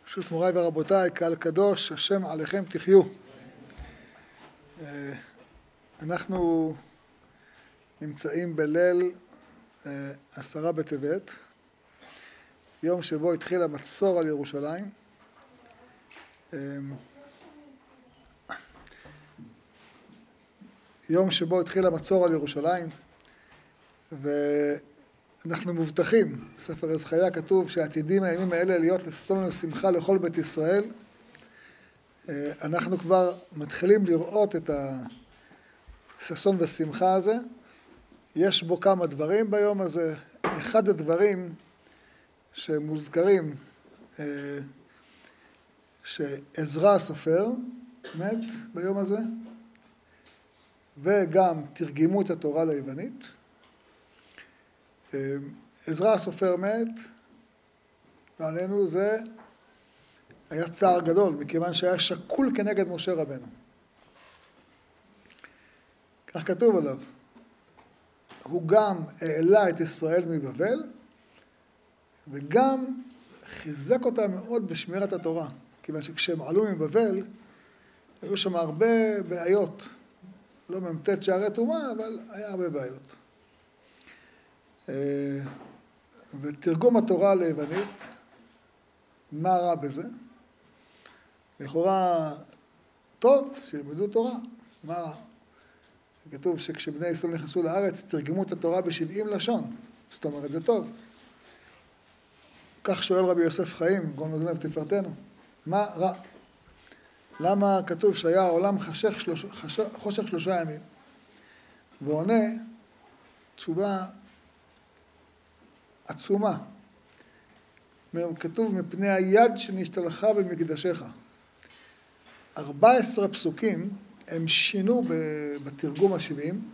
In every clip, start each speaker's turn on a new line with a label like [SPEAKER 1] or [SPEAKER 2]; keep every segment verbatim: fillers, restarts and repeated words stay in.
[SPEAKER 1] ברשות מוריי ורבותיי, קהל קדוש, השם עליכם תחיו. אנחנו נמצאים בליל עשרה בטבת, יום שבו התחיל המצור על ירושלים. יום שבו התחיל המצור על ירושלים, ואנחנו מובטחים, בספר ישעיה כתוב שעתידים הימים האלה להיות לששון ולשמחה לכל בית ישראל. אנחנו כבר מתחילים לראות את הששון ושמחה הזה. יש בו כמה דברים ביום הזה. אחד הדברים שמוזכרים, שעזרא הסופר מת ביום הזה, וגם תרגמו את התורה ליוונית. עזרא הסופר מת, ועלינו זה היה צער גדול, מכיוון שהיה שקול כנגד משה רבנו. כך כתוב עליו. הוא גם העלה את ישראל מבבל, וגם חיזק אותה מאוד בשמירת התורה. כיוון שכשהם עלו מבבל, היו שם הרבה בעיות. לא ממתת שערי טומאה, אבל היה הרבה בעיות. ותרגום התורה ליוונית, מה רע בזה? לכאורה טוב שלימדו תורה, מה רע? כתוב שכשבני ישראל נכנסו לארץ, תרגמו את התורה בשבעים לשון. זאת אומרת, זה טוב. כך שואל רבי יוסף חיים, גאון מזון ותפארתנו, מה רע? למה כתוב שהיה העולם חשך, שלוש, חשך, חושך שלושה ימים? ועונה תשובה עצומה. כתוב מפני היד שנשתלחה במקדשך. ארבע עשרה פסוקים הם שינו בתרגום השבעים.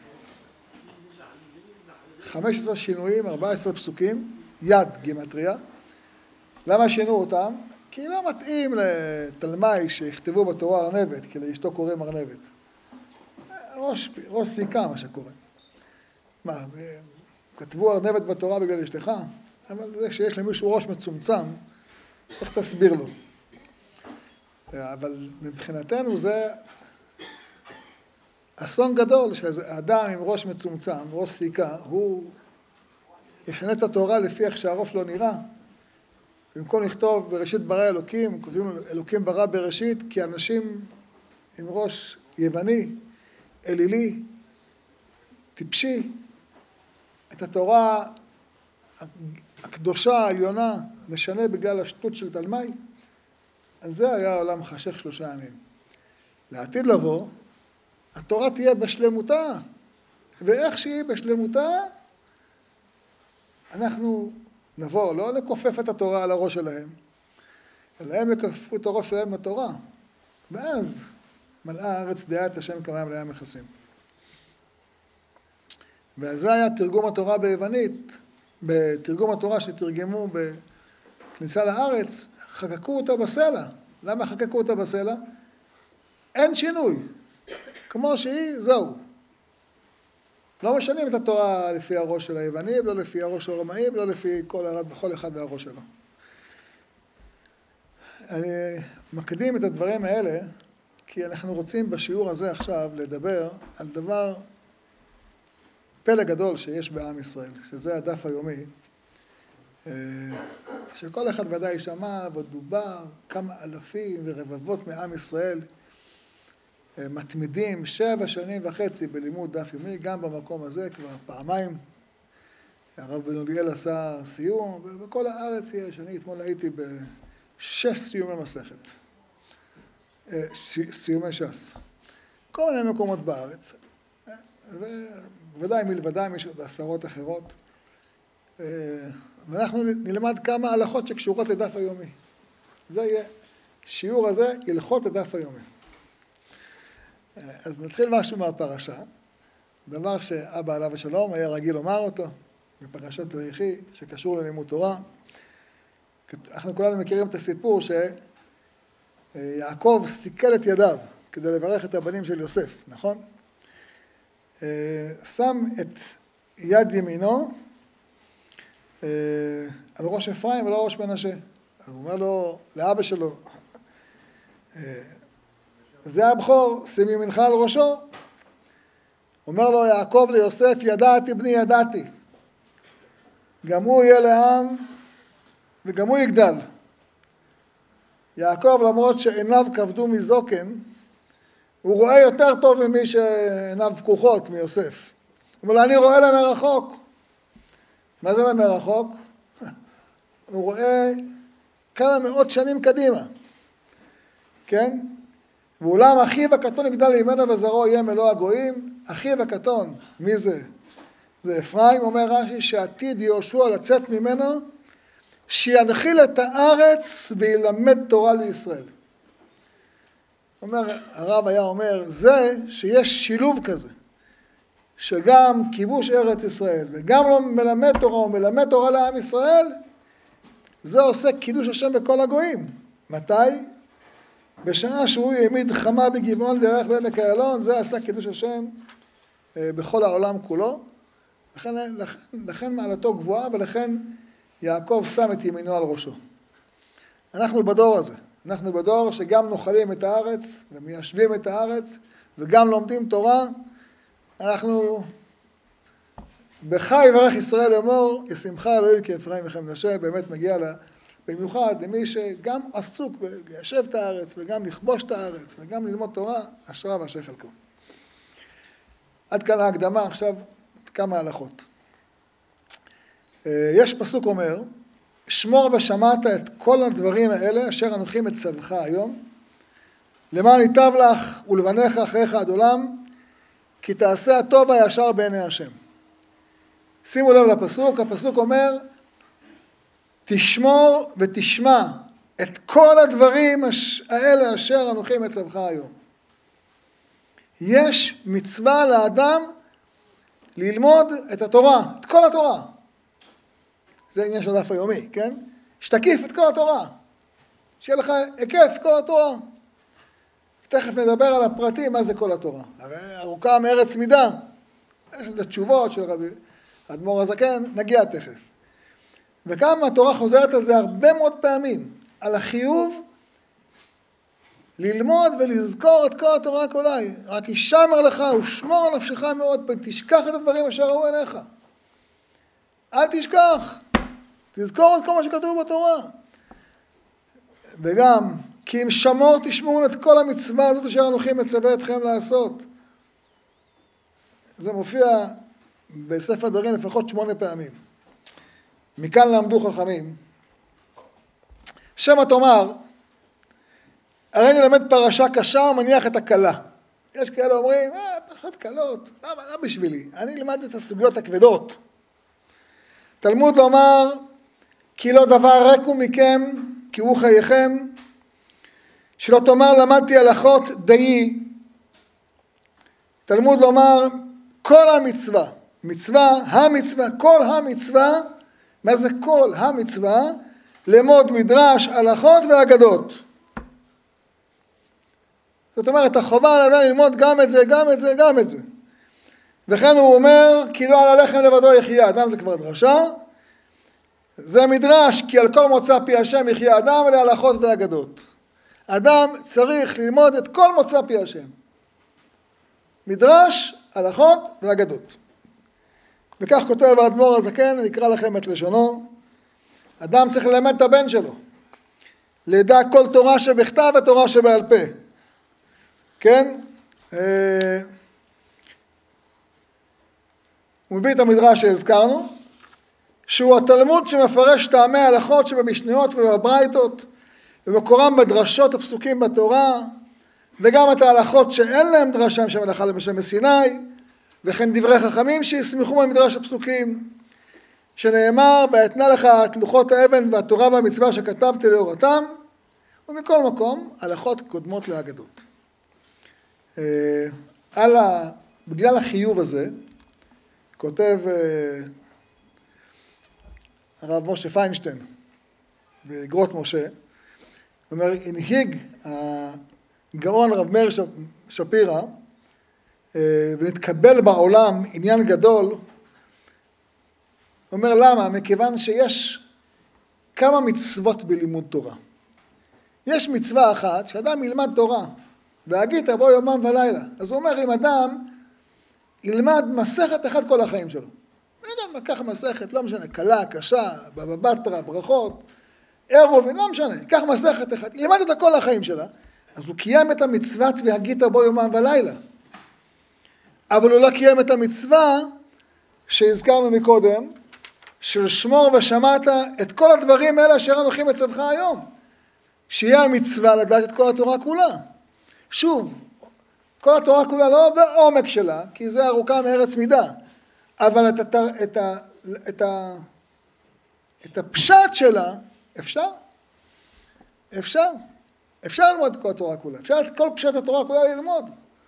[SPEAKER 1] חמש עשרה שינויים, ארבע עשרה פסוקים, יד גימטריה. למה שינו אותם? כי לא מתאים לתלמי שיכתבו בתורה ארנבת, כי לאשתו קוראים ארנבת. ראש, ראש סיכה מה שקוראים. מה, כתבו ארנבת בתורה בגלל אשתך? אבל זה שיש למישהו ראש מצומצם, איך תסביר לו? אבל מבחינתנו זה אסון גדול, שאדם עם ראש מצומצם, ראש סיכה, הוא ישנה את התורה לפי איך שהראש לא נראה. במקום לכתוב בראשית ברא אלוקים, כותבים אלוקים ברא בראשית, כי אנשים עם ראש יווני, אלילי, טיפשי, את התורה הקדושה, העליונה, משנה בגלל השטות של תלמי. על זה היה העולם חשך שלושה ימים. לעתיד לבוא, התורה תהיה בשלמותה, ואיך שהיא בשלמותה, אנחנו נבוא, לא לכופף את התורה על הראש שלהם, אלא הם יכופפו את הראש שלהם בתורה, ואז מלאה הארץ דעה את השם כמים לים מכסים. ועל זה היה תרגום התורה ביוונית, בתרגום התורה שתרגמו בכניסה לארץ, חקקו אותה בסלע. למה חקקו אותה בסלע? אין שינוי. כמו שהיא, זהו. לא משנים את התורה לפי הראש של היווני, ולא לפי הראש של הרומאי, ולא לפי כל, כל אחד והראש שלו. אני מקדים את הדברים האלה, כי אנחנו רוצים בשיעור הזה עכשיו לדבר על דבר פלא גדול שיש בעם ישראל, שזה הדף היומי, שכל אחד ודאי שמע ודובר, כמה אלפים ורבבות מעם ישראל מתמידים שבע שנים וחצי בלימוד דף יומי, גם במקום הזה כבר פעמיים. הרב בן אוליאל עשה סיום, ובכל הארץ יש, אני אתמול הייתי בשש סיומי מסכת, סיומי ש"ס, כל מיני מקומות בארץ, ובוודאי מלבדם יש עוד עשרות אחרות, ואנחנו נלמד כמה הלכות שקשורות לדף היומי. זה יהיה, שיעור הזה הלכות לדף היומי. אז נתחיל משהו מהפרשה, דבר שאבא עליו השלום היה רגיל לומר אותו, בפרשת ויחי, שקשור ללימוד תורה. אנחנו כולנו מכירים את הסיפור שיעקב סיכל את ידיו כדי לברך את הבנים של יוסף, נכון? שם את יד ימינו על ראש אפרים ולא ראש מנשה. הוא אומר לו, לאבא שלו, זה הבכור, שים ימינך על ראשו. אומר לו יעקב ליוסף, ידעתי בני ידעתי. גם הוא יהיה לעם וגם הוא יגדל. יעקב למרות שעיניו כבדו מזוקן, הוא רואה יותר טוב ממי שעיניו פקוחות מיוסף. הוא אומר לו, אני רואה למרחוק. מה זה למרחוק? הוא רואה כמה מאות שנים קדימה. כן? ואולם אחיו הקטון יגדל לימנו וזרעו יהיה מלוא הגויים. אחיו הקטון, מי זה? זה אפרים, אומר רש"י, שעתיד יהושע לצאת ממנו, שינחיל את הארץ וילמד תורה לישראל. אומר, הרב היה אומר, זה שיש שילוב כזה, שגם כיבוש ארץ ישראל, וגם לא מלמד תורה, הוא מלמד תורה לעם ישראל, זה עושה קידוש השם בכל הגויים. מתי? בשעה שהוא העמיד חמה בגבעון וירח בעמק איילון, זה עשה קידוש השם בכל העולם כולו. לכן, לכן, לכן מעלתו גבוהה, ולכן יעקב שם את ימינו על ראשו. אנחנו בדור הזה, אנחנו בדור שגם נוחלים את הארץ, ומיישבים את הארץ, וגם לומדים תורה. אנחנו בחי יברך ישראל לאמור, ישמך אלוהים כאפרים וכמנשה, באמת מגיע לה, במיוחד למי שגם עסוק ליישב את הארץ, וגם לכבוש את הארץ, וגם ללמוד תורה, אשרה ואשר חלקו. עד כאן ההקדמה, עכשיו כמה הלכות. יש פסוק אומר, שמור ושמעת את כל הדברים האלה, אשר אנוכי מצווך היום, למען ייטב לך ולבניך אחריך עד עולם, כי תעשה הטוב והישר בעיני השם. שימו לב לפסוק, הפסוק אומר, תשמור ותשמע את כל הדברים האלה אשר אנוכי מצווך היום. יש מצווה לאדם ללמוד את התורה, את כל התורה. זה עניין של הדף היומי, כן? שתקיף את כל התורה. שיהיה לך היקף כל התורה. תכף נדבר על הפרטים, מה זה כל התורה. הרי ארוכה מארץ מידה. יש את התשובות של רבי אדמו"ר הזקן, נגיע תכף. וכמה התורה חוזרת על זה הרבה מאוד פעמים. על החיוב ללמוד ולזכור את כל התורה כולה. רק ישמר לך ושמור על נפשך מאוד, ותשכח את הדברים אשר ראו עיניך. אל תשכח. תזכור את כל מה שכתוב בתורה. וגם, כי אם שמור תשמעו את כל המצווה הזאת אשר אנוכי מצווה אתכם לעשות. זה מופיע בספר דברים לפחות שמונה פעמים. מכאן למדו חכמים. שמא תאמר, הרי אני למד פרשה קשה ומניח את הקלה. יש כאלה אומרים, אה, פרשות קלות, למה, לא בשבילי. אני למד את הסוגיות הכבדות. תלמוד לומר, כי לא דבר רקו מכם, כי הוא חייכם, שלא תאמר למדתי הלכות דיי. תלמוד לומר, כל המצווה, מצווה, המצווה, כל המצווה, מה זה כל המצווה? למוד מדרש, הלכות ואגדות. זאת אומרת, החובה על אדם ללמוד גם את זה, גם את זה, גם את זה. וכן הוא אומר, כי לא על הלחם לבדו יחיה אדם, זה כבר דרשה. זה מדרש, כי על כל מוצא פי השם יחיה אדם, אלה הלכות ואגדות. אדם צריך ללמוד את כל מוצא פי השם. מדרש, הלכות ואגדות. וכך כותב האדמו"ר הזקן, אני אקרא לכם את לשונו. אדם צריך ללמד את הבן שלו. לידע כל תורה שבכתב ותורה שבעל פה. כן? הוא מביא את המדרש שהזכרנו, שהוא התלמוד שמפרש טעמי ההלכות שבמשניות ובברייתות, ומקורם בדרשות הפסוקים בתורה, וגם את ההלכות שאין להם דרשה שם הלכה למשל מסיני, וכן דברי חכמים שיסמכו במדרש הפסוקים, שנאמר, ואתנה לך את לוחות האבן והתורה והמצווה שכתבתי לאורתם, ומכל מקום, הלכות קודמות לאגדות. על ה... בגלל החיוב הזה, כותב הרב משה פיינשטיין באגרות משה, הוא אומר, הנהיג הגאון רב מאיר שפירא, ונתקבל בעולם עניין גדול, הוא אומר למה? מכיוון שיש כמה מצוות בלימוד תורה. יש מצווה אחת שאדם ילמד תורה, והגית בו יומם ולילה. אז הוא אומר, אם אדם ילמד מסכת אחת כל החיים שלו. אדם לקח מסכת, לא משנה, קלה, קשה, בבא בתרא, ברכות, עירובין, לא משנה, ייקח מסכת אחת, ילמד את כל החיים שלה, אז הוא קיים את המצוות והגית בו יומם ולילה. אבל הוא לא קיים את המצווה שהזכרנו מקודם, של שמור ושמעת את כל הדברים האלה אשר אנוכי מצווך היום. שיהיה המצווה לדעת את כל התורה כולה. שוב, כל התורה כולה לא בעומק שלה, כי זה ארוכה מארץ מידה, אבל את, את, את, את, את הפשט שלה אפשר. אפשר. אפשר ללמוד את כל התורה כולה. אפשר את כל פשט התורה כולה ללמוד.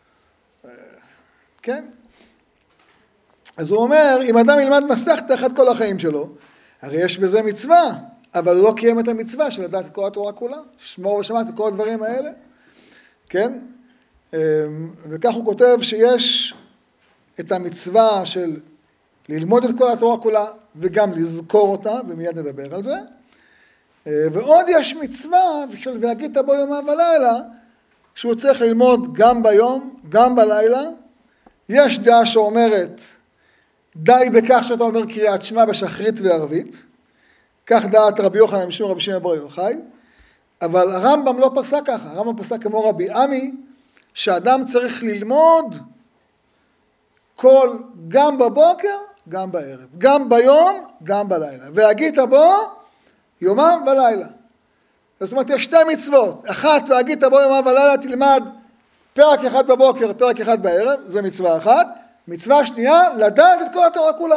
[SPEAKER 1] כן? אז הוא אומר, אם אדם ילמד מסכת אחת כל החיים שלו, הרי יש בזה מצווה, אבל הוא לא קיים את המצווה של לדעת את כל התורה כולה, שמור ושמעת את כל הדברים האלה, כן? וכך הוא כותב שיש את המצווה של ללמוד את כל התורה כולה, וגם לזכור אותה, ומיד נדבר על זה. ועוד יש מצווה של והגית בו יומם ולילה, שהוא צריך ללמוד גם ביום, גם בלילה. יש דעה שאומרת, די בכך שאתה אומר קריאת שמע בשחרית וערבית, כך דעת רבי יוחנן משום רבי שמעון בר יוחאי, אבל הרמב"ם לא פסק ככה, הרמב"ם פסק כמו רבי עמי, שאדם צריך ללמוד כל, גם בבוקר, גם בערב, גם ביום, גם בלילה, והגית בו יומם ולילה. זאת אומרת, יש שתי מצוות, אחת והגית בו יומם ולילה, תלמד פרק אחד בבוקר, פרק אחד בערב, זה מצווה אחת, מצווה שנייה, לדעת את כל התורה כולה.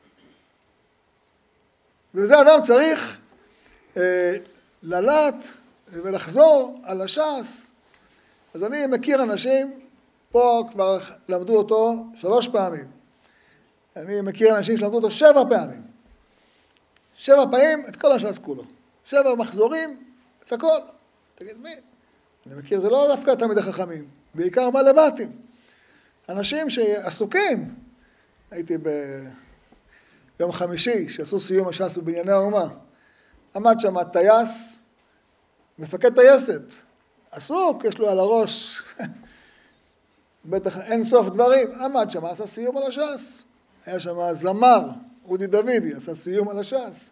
[SPEAKER 1] ובזה אדם צריך אה, ללט ולחזור על הש"ס. אז אני מכיר אנשים, פה כבר למדו אותו שלוש פעמים. אני מכיר אנשים שלמדו אותו שבע פעמים. שבע פעמים את כל הש"ס כולו. שבע מחזורים, את הכל. תגיד מי? אני מכיר, זה לא דווקא תלמידי חכמים, בעיקר בעלי בתים. אנשים שעסוקים, הייתי ביום חמישי, שעשו סיום הש"ס בבנייני האומה, עמד שם טייס, מפקד טייסת, עסוק, יש לו על הראש, בטח אין סוף דברים, עמד שם, עשה סיום על הש"ס, היה שם זמר, אודי דוידי, עשה סיום על הש"ס,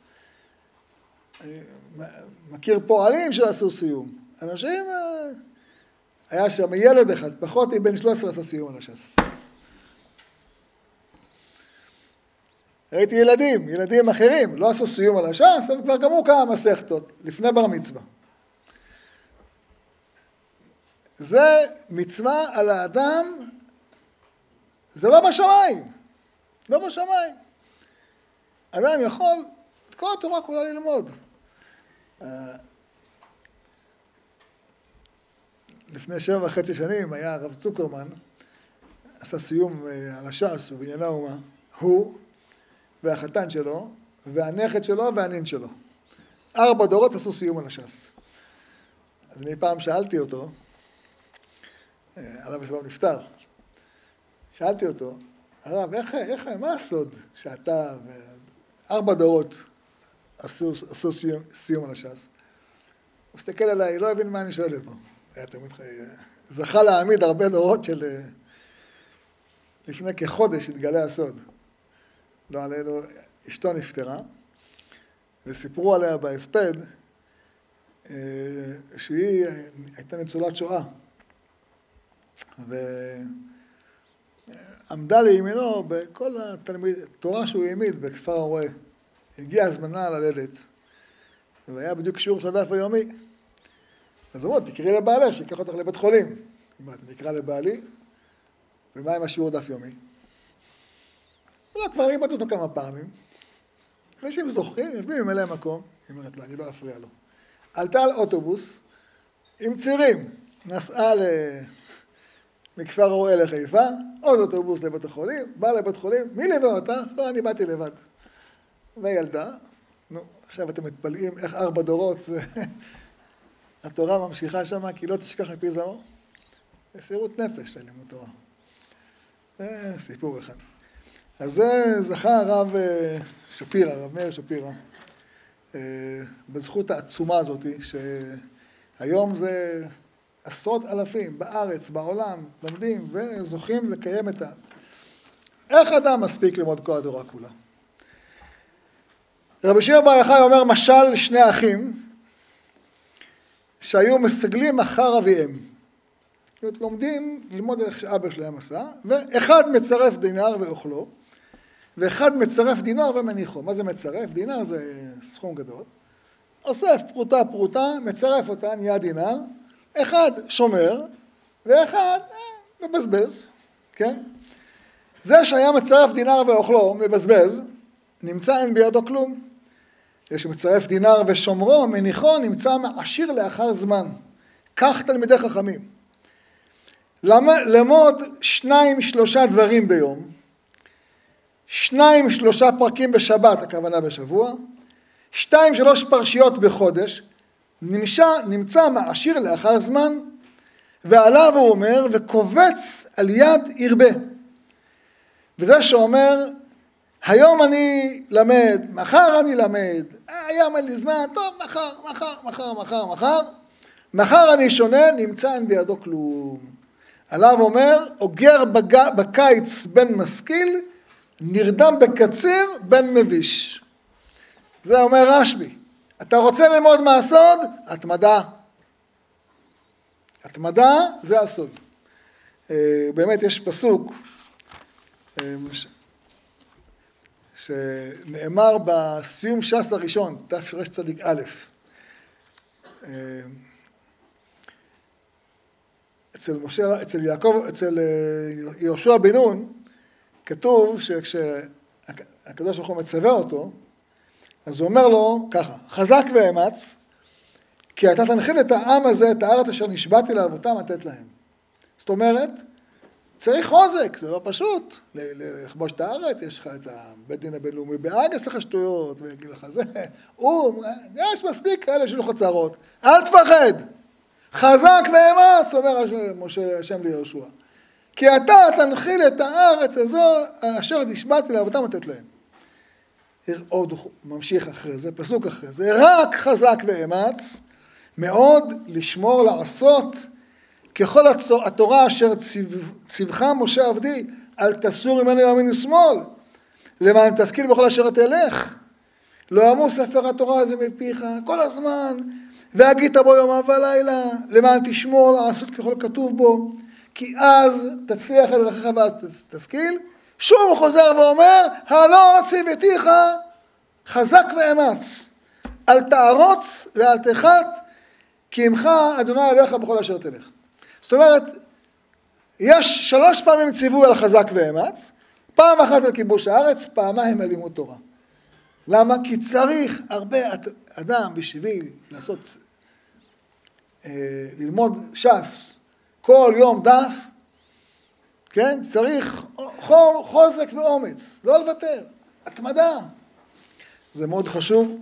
[SPEAKER 1] מכיר פועלים שעשו סיום, אנשים, היה שם ילד אחד, פחות בן שלוש עשרה עשה סיום על הש"ס. ראיתי ילדים, ילדים אחרים, לא עשו סיום על הש"ס, אבל כבר גמרו כמה מסכתות, לפני בר מצווה. זה מצווה על האדם, זה לא בשמיים, לא בשמיים. אדם יכול את כל התורה כולה ללמוד. לפני שבע וחצי שנים היה הרב צוקרמן, עשה סיום על הש"ס בבנייני האומה, הוא והחתן שלו, והנכד שלו והנין שלו. ארבע דורות עשו סיום על הש"ס. אז אני פעם שאלתי אותו, עליו השלום נפטר, שאלתי אותו, הרב, איך, איך, מה הסוד שאתה וארבע דורות עשו, עשו סיום, סיום על הש"ס? הוא הסתכל עליי, לא הבין מה אני שואל אותו. היה תמיד חי... זכה להעמיד הרבה דורות של... לפני כחודש התגלה הסוד. לא עלינו, אשתו נפטרה, וסיפרו עליה בהספד, שהיא הייתה ניצולת שואה. ועמדה לימינו בכל התלמיד, תורה שהוא העמיד בכפר הרועה. הגיעה הזמנה ללדת, והיה בדיוק שיעור של הדף היומי. אז הוא אומר, תקראי לבעלך, שיקח אותך לבית חולים. היא אומרת, נקרא לבעלי, ומה עם השיעור דף יומי? לא, כבר לימדתי אותו כמה פעמים. אנשים זוכרים, יביאים ממלא מקום. היא אומרת, לא, אני לא אפריע לו. עלתה על אוטובוס עם צירים, נסעה מכפר הרועה לחיפה, עוד אוטובוס לבית החולים, באה לבית חולים, מי ליווה אותה? לא, אני באתי לבד. וילדה, נו, עכשיו אתם מתפלאים איך ארבע דורות זה... התורה ממשיכה שם, כי לא תשכח מפי זמור. מסירות נפש ללימוד תורה. זה סיפור אחד. אז זה זכה הרב שפירא, הרב מאיר שפירא. בזכות העצומה הזאת, שהיום זה עשרות אלפים בארץ, בעולם, לומדים וזוכים לקיים את ה... איך אדם מספיק ללמוד כל התורה כולה? רבי שמעון בר יוחאי אומר משל שני אחים שהיו מסגלים אחר אביהם. לומדים ללמוד איך שאבא שלהם עשה, ואחד מצרף דינר ואוכלו, ואחד מצרף דינר ומניחו. מה זה מצרף? דינר זה סכום גדול. אוסף פרוטה פרוטה, מצרף אותה, נהיה דינר. אחד שומר, ואחד אה, מבזבז, כן? זה שהיה מצרף דינר ואוכלו, מבזבז, נמצא אין בידו כלום. יש מצרף דינר ושומרו, מניחו, נמצא מעשיר לאחר זמן. כך תלמידי חכמים. למוד שניים שלושה דברים ביום, שניים שלושה פרקים בשבת, הכוונה בשבוע, שתיים שלוש פרשיות בחודש, נמצא, נמצא מעשיר לאחר זמן, ועליו הוא אומר, וקובץ על יד ירבה. וזה שאומר, היום אני למד, מחר אני למד, היום אין לי זמן, טוב, מחר, מחר, מחר, מחר, מחר, מחר אני שונה, נמצא אין בידו כלום. עליו אומר, אוגר בג... בקיץ בן משכיל, נרדם בקציר בן מביש. זה אומר רשב"י. אתה רוצה ללמוד מה הסוד? התמדה. התמדה זה הסוד. באמת יש פסוק שנאמר בסיום ש"ס הראשון, תרצ"א. אצל משה, אצל יעקב, אצל יהושע בן נון, כתוב שכשהקדוש ברוך הוא מצווה אותו, אז הוא אומר לו ככה, חזק ואמץ, כי אתה תנחיל את העם הזה, את הארץ אשר נשבעתי לאבותם לתת להם. זאת אומרת, צריך חוזק, זה לא פשוט, לכבוש את הארץ, יש לך את הבית דין הבינלאומי בהאג, יש לך שטויות, ויגיד לך זה, הוא, יש מספיק כאלה שלו חצרות, אל תפחד, חזק ואמץ, אומר משה השם ליהושע, כי אתה תנחיל את הארץ הזו, אשר נשבעתי לאבותם לתת להם. עוד ממשיך אחרי זה, פסוק אחרי זה, רק חזק ואמץ, מאוד לשמור לעשות, ככל התורה אשר ציווך משה עבדי, אל תסור ממנו ימין ושמאל, למען תשכיל בכל אשר תלך, לא ימוס ספר התורה הזה מפיך, כל הזמן, והגית בו יומם ולילה, למען תשמור לעשות ככל כתוב בו, כי אז תצליח את דרכיך ואז תשכיל, שוב הוא חוזר ואומר, הלא ציוותיך חזק ואמץ, אל תערוץ ואל תחת, כי עמך אדוני אליך בכל אשר תלך. זאת אומרת, יש שלוש פעמים ציווי על חזק ואמץ, פעם אחת על כיבוש הארץ, פעמיים על לימוד תורה. למה? כי צריך הרבה אדם בשביל לעשות, אה, ללמוד ש"ס כל יום דף, כן? צריך חוזק ואומץ, לא לוותר, התמדה. זה מאוד חשוב.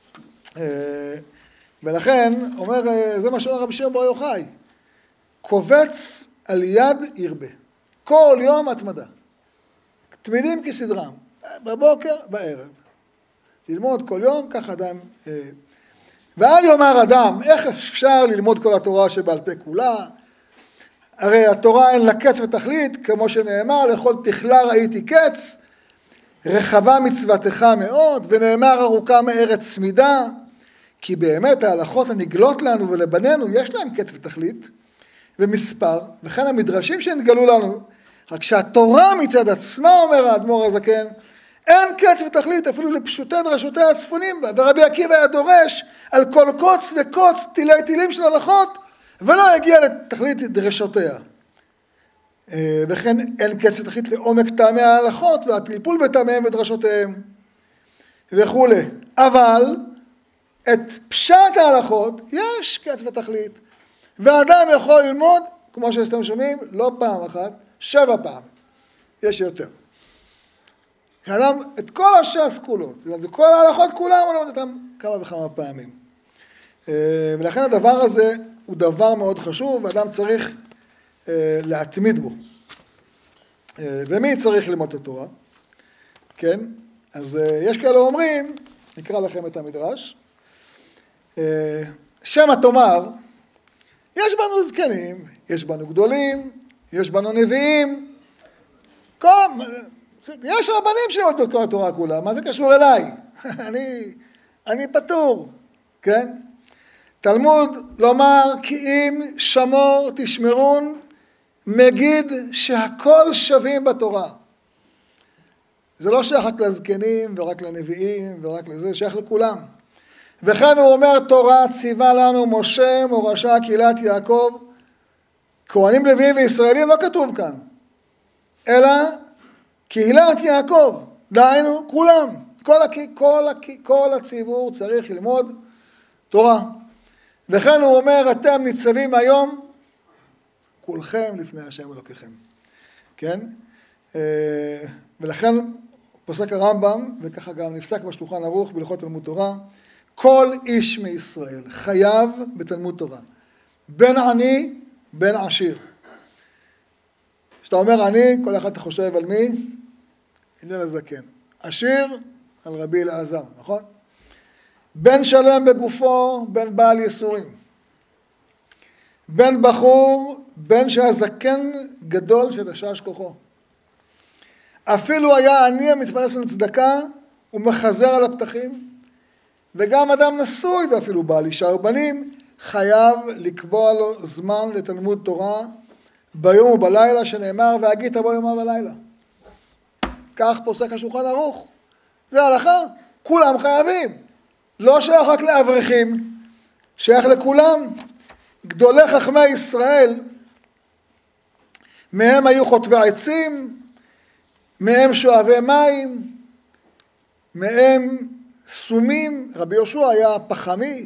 [SPEAKER 1] ולכן, אומר, זה מה שאומר רבי שמעון בר יוחאי, קובץ על יד ירבה. כל יום התמדה. תמידים כסדרם, בבוקר, בערב. ללמוד כל יום, כך אדם... ואל יאמר אדם, איך אפשר ללמוד כל התורה שבעל פה כולה? הרי התורה אין לה קץ ותכלית, כמו שנאמר, לכל תכלה ראיתי קץ, רחבה מצוותך מאוד, ונאמר ארוכה מארץ צמידה, כי באמת ההלכות הנגלות לנו ולבנינו, יש להם קץ ותכלית, ומספר, וכן המדרשים שנתגלו לנו, רק שהתורה מצד עצמה, אומר האדמו"ר הזקן, אין קץ ותכלית אפילו לפשוטי דרשותיה הצפונים בה, ורבי עקיבא היה דורש על כל קוץ וקוץ תילי תילים של הלכות, ולא הגיע לתכלית דרשותיה. וכן אין קץ ותכלית לעומק טעמי ההלכות והפלפול בטעמיהם ודרשותיהם וכו'. אבל את פשט ההלכות יש קץ ותכלית, ואדם יכול ללמוד, כמו שאתם שומעים, לא פעם אחת, שבע פעם. יש יותר. אדם את כל הש"ס כולו, זה כל ההלכות כולם, הוא לומד אותם כמה וכמה פעמים. ולכן הדבר הזה הוא דבר מאוד חשוב, ואדם צריך להתמיד בו. ומי צריך ללמוד את התורה? כן? אז יש כאלה אומרים, נקרא לכם את המדרש, שמא תאמר, יש בנו זקנים, יש בנו גדולים, יש בנו נביאים, כל, יש רבנים שלמדו את כל התורה כולה, מה זה קשור אליי? אני, אני פטור, כן? תלמוד לומר כי אם שמור תשמרון, מגיד שהכל שווים בתורה. זה לא שייך רק לזקנים ורק לנביאים ורק לזה, זה שייך לכולם. וכן הוא אומר, תורה ציווה לנו משה מורשה קהילת יעקב, כהנים לוויים וישראלים לא כתוב כאן, אלא קהילת יעקב, דהיינו כולם, כל, כל, כל הציבור צריך ללמוד תורה. וכן הוא אומר, אתם ניצבים היום, כולכם לפני השם אלוקיכם. כן? ולכן פוסק הרמב"ם, וככה גם נפסק בשולחן ערוך בהלכות תלמוד תורה, כל איש מישראל חייב בתלמוד תורה, בין עני, בין עשיר. כשאתה אומר עני, כל אחד אתה חושב על מי? הלל הזקן. עשיר, על רבי אלעזר, נכון? בן שלם בגופו, בן בעל יסורים. בן בחור, בן שהזקן גדול שתשש כוחו. אפילו היה עני המתפרנס מן צדקה, הוא מחזר על הפתחים, וגם אדם נשוי ואפילו בעל אישה ובנים, חייב לקבוע לו זמן לתלמוד תורה ביום ובלילה, שנאמר והגית בו יום ובלילה. כך פוסק השולחן ערוך. זה הלכה, כולם חייבים. לא שייך רק לאברכים, שייך לכולם. גדולי חכמי ישראל, מהם היו חוטבי עצים, מהם שואבי מים, מהם סומים. רבי יהושע היה פחמי,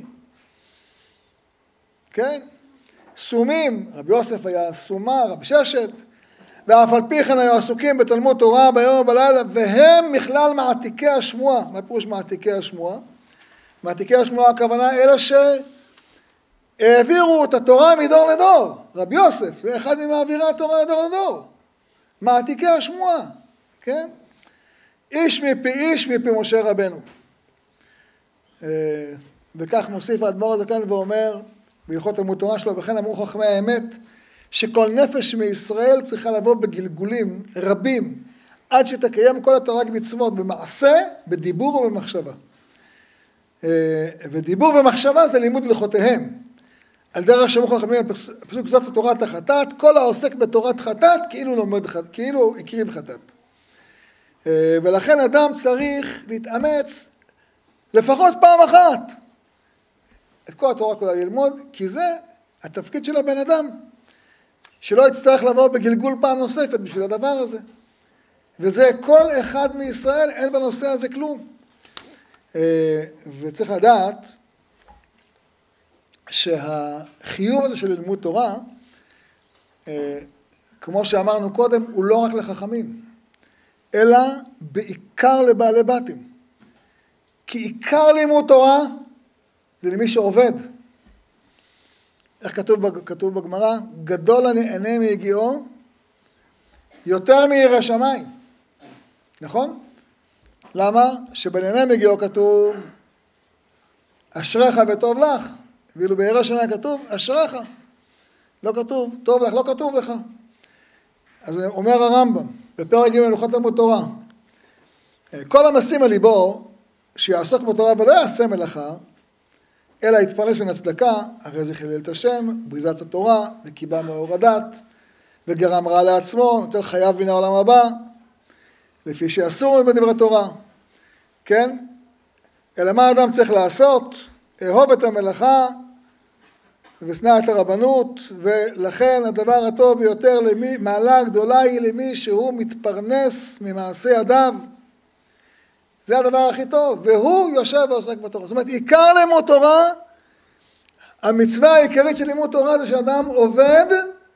[SPEAKER 1] כן? סומים, רבי יוסף היה סומה, רבי ששת, ואף על פי כן היו עסוקים בתלמוד תורה ביום ובלילה, והם מכלל מעתיקי השמועה. מה פירוש מעתיקי השמועה? מעתיקי השמועה הכוונה אלה שהעבירו את התורה מדור לדור. רבי יוסף זה אחד ממעבירי התורה לדור לדור. מעתיקי השמועה, כן? איש מפי איש מפי משה רבנו. וכך מוסיף האדמו"ר הזקן ואומר בהלכות תלמוד תורה שלו, וכן אמרו חכמי האמת, שכל נפש מישראל צריכה לבוא בגלגולים רבים, עד שתקיים כל התרי"ג מצוות במעשה, בדיבור ובמחשבה. ודיבור ומחשבה זה לימוד הלכותיהם. על דרך שאמרו חכמים, פסוק זאת התורה החטאת, כל העוסק בתורת חטאת כאילו לומד חטאת, כאילו הקריב חטאת. ולכן אדם צריך להתאמץ לפחות פעם אחת את כל התורה כולה ללמוד, כי זה התפקיד של הבן אדם, שלא יצטרך לבוא בגלגול פעם נוספת בשביל הדבר הזה. וזה כל אחד מישראל, אין בנושא הזה כלום. וצריך לדעת שהחיוב הזה של לימוד תורה, כמו שאמרנו קודם, הוא לא רק לחכמים, אלא בעיקר לבעלי בתים. כי עיקר לימוד תורה זה למי שעובד. איך כתוב, כתוב בגמרא? גדול הנהנה מיגיעו יותר מירא שמיים. נכון? למה? שבנהנה מיגיעו כתוב אשריך וטוב לך, ואילו בירא שמיים כתוב אשריך. לא כתוב טוב לך, לא כתוב לך. אז אומר הרמב"ם בפרק ג' הלכות תלמוד תורה, כל המשים על ליבו שיעסוק בתורה ולא יעשה מלאכה, אלא יתפרנס מן הצדקה, הרי זה חילל את השם, בריזת התורה, וקיבה מאור הדת, וגרם רע לעצמו, נוטל חייו מן העולם הבא, לפי שאסור בדברי תורה. כן? אלא מה האדם צריך לעשות? אהוב את המלאכה, ושנא את הרבנות, ולכן הדבר הטוב ביותר, למי, מעלה גדולה היא למי שהוא מתפרנס ממעשי ידיו. זה הדבר הכי טוב, והוא יושב ועוסק בתורה. זאת אומרת, עיקר לימוד תורה, המצווה העיקרית של לימוד תורה זה שאדם עובד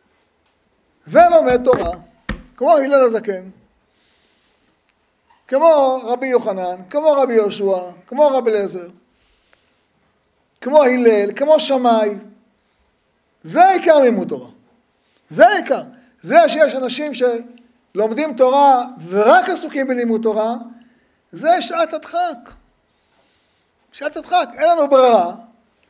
[SPEAKER 1] ולומד תורה, כמו הלל הזקן, כמו רבי יוחנן, כמו רבי יהושע, כמו רבי אליעזר, כמו הלל, כמו שמאי. זה העיקר לימוד תורה. זה העיקר. זה שיש אנשים שלומדים תורה ורק עסוקים בלימוד תורה, זה שעת הדחק. שעת הדחק. אין לנו ברירה.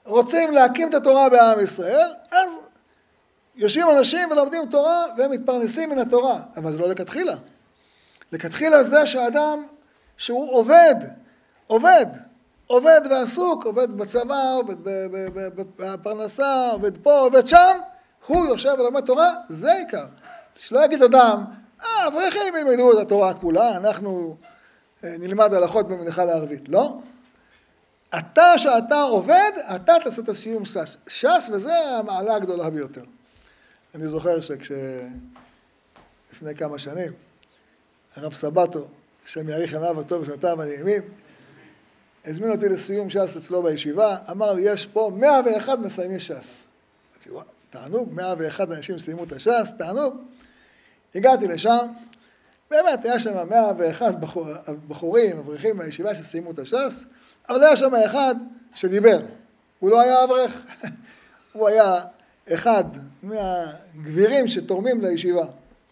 [SPEAKER 1] רוצים להקים את התורה בעם ישראל, אז יושבים אנשים ולומדים תורה והם מתפרנסים מן התורה, אבל זה לא לכתחילה. לכתחילה זה שהאדם שהוא עובד, עובד, עובד ועסוק, עובד בצבא, עובד בפרנסה, עובד פה, עובד שם, הוא יושב ולומד תורה, זה עיקר. שלא יגיד אדם, אה, אברכים ילמדו את התורה כולה, אנחנו נלמד הלכות במנחה לערבית. לא. אתה שאתה עובד, אתה תעשה את הסיום ש"ס. ש"ס וזה המעלה הגדולה ביותר. אני זוכר שכש... לפני כמה שנים, הרב סבתו, שם יאריך ימיו הטוב ושנותיו הנעימים, הזמין אותי לסיום ש"ס אצלו בישיבה, אמר לי, יש פה מאה ואחד מסיימי ש"ס. אמרתי, וואו, תענוג, מאה ואחד אנשים סיימו את הש"ס, תענוג. הגעתי לשם, באמת, היה שם מאה ואחד בחור, בחורים, אברכים מהישיבה שסיימו את הש"ס, אבל היה שם אחד שדיבר, הוא לא היה אברך, הוא היה אחד מהגבירים שתורמים לישיבה.